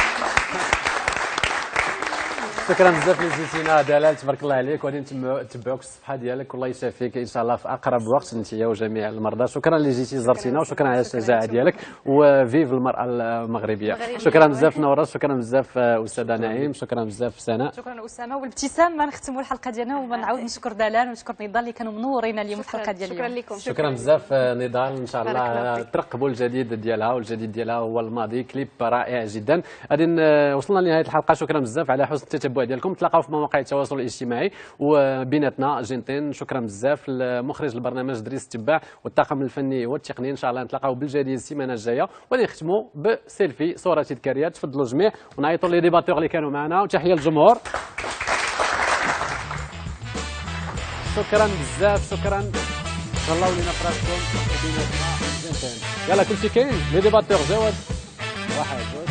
شكرا بزاف اللي جيتينا دلال، تبارك الله عليك، وغادي نتبعوك الصفحه ديالك، والله يشافيك ان شاء الله في اقرب وقت انت وجميع المرضى. شكرا اللي جيتي زرتينا، وشكرا على الشجاعه ديالك، وفيف المراه المغربيه. شكرا بزاف نورس، شكرا بزاف استاذه نعيم، شكرا بزاف سناء، شكرا اسامه. والابتسام ما نختموا الحلقه ديالنا ونعاود نشكر دلال ونشكر نضال اللي كانوا منورين اليوم في الحلقه ديال اليوم. شكرا لكم. شكرا بزاف نضال، ان شاء الله ترقبوا الجديد ديالها، والجديد ديالها هو الماضي، كليب رائع جدا. غادي وصلنا لنهايه الحلقه. شكرا بزاف على حسن التتبع الاسبوع ديالكم. تلاقاو في مواقع التواصل الاجتماعي وبيناتنا جنتين. شكرا بزاف لمخرج البرنامج دريس التباع والطاقم الفني والتقني. ان شاء الله نتلاقاو بالجديد السيمانه الجايه وغادي نختموا بسيلفي صوره تذكاريه. تفضلوا جميع ونعيطوا لي ديباتور اللي كانوا معنا وتحيه للجمهور. شكرا بزاف شكرا. تهلاو لينا فراسكم بيناتنا جنتين. يلا كلشي كاين لي ديباتور جواد واحد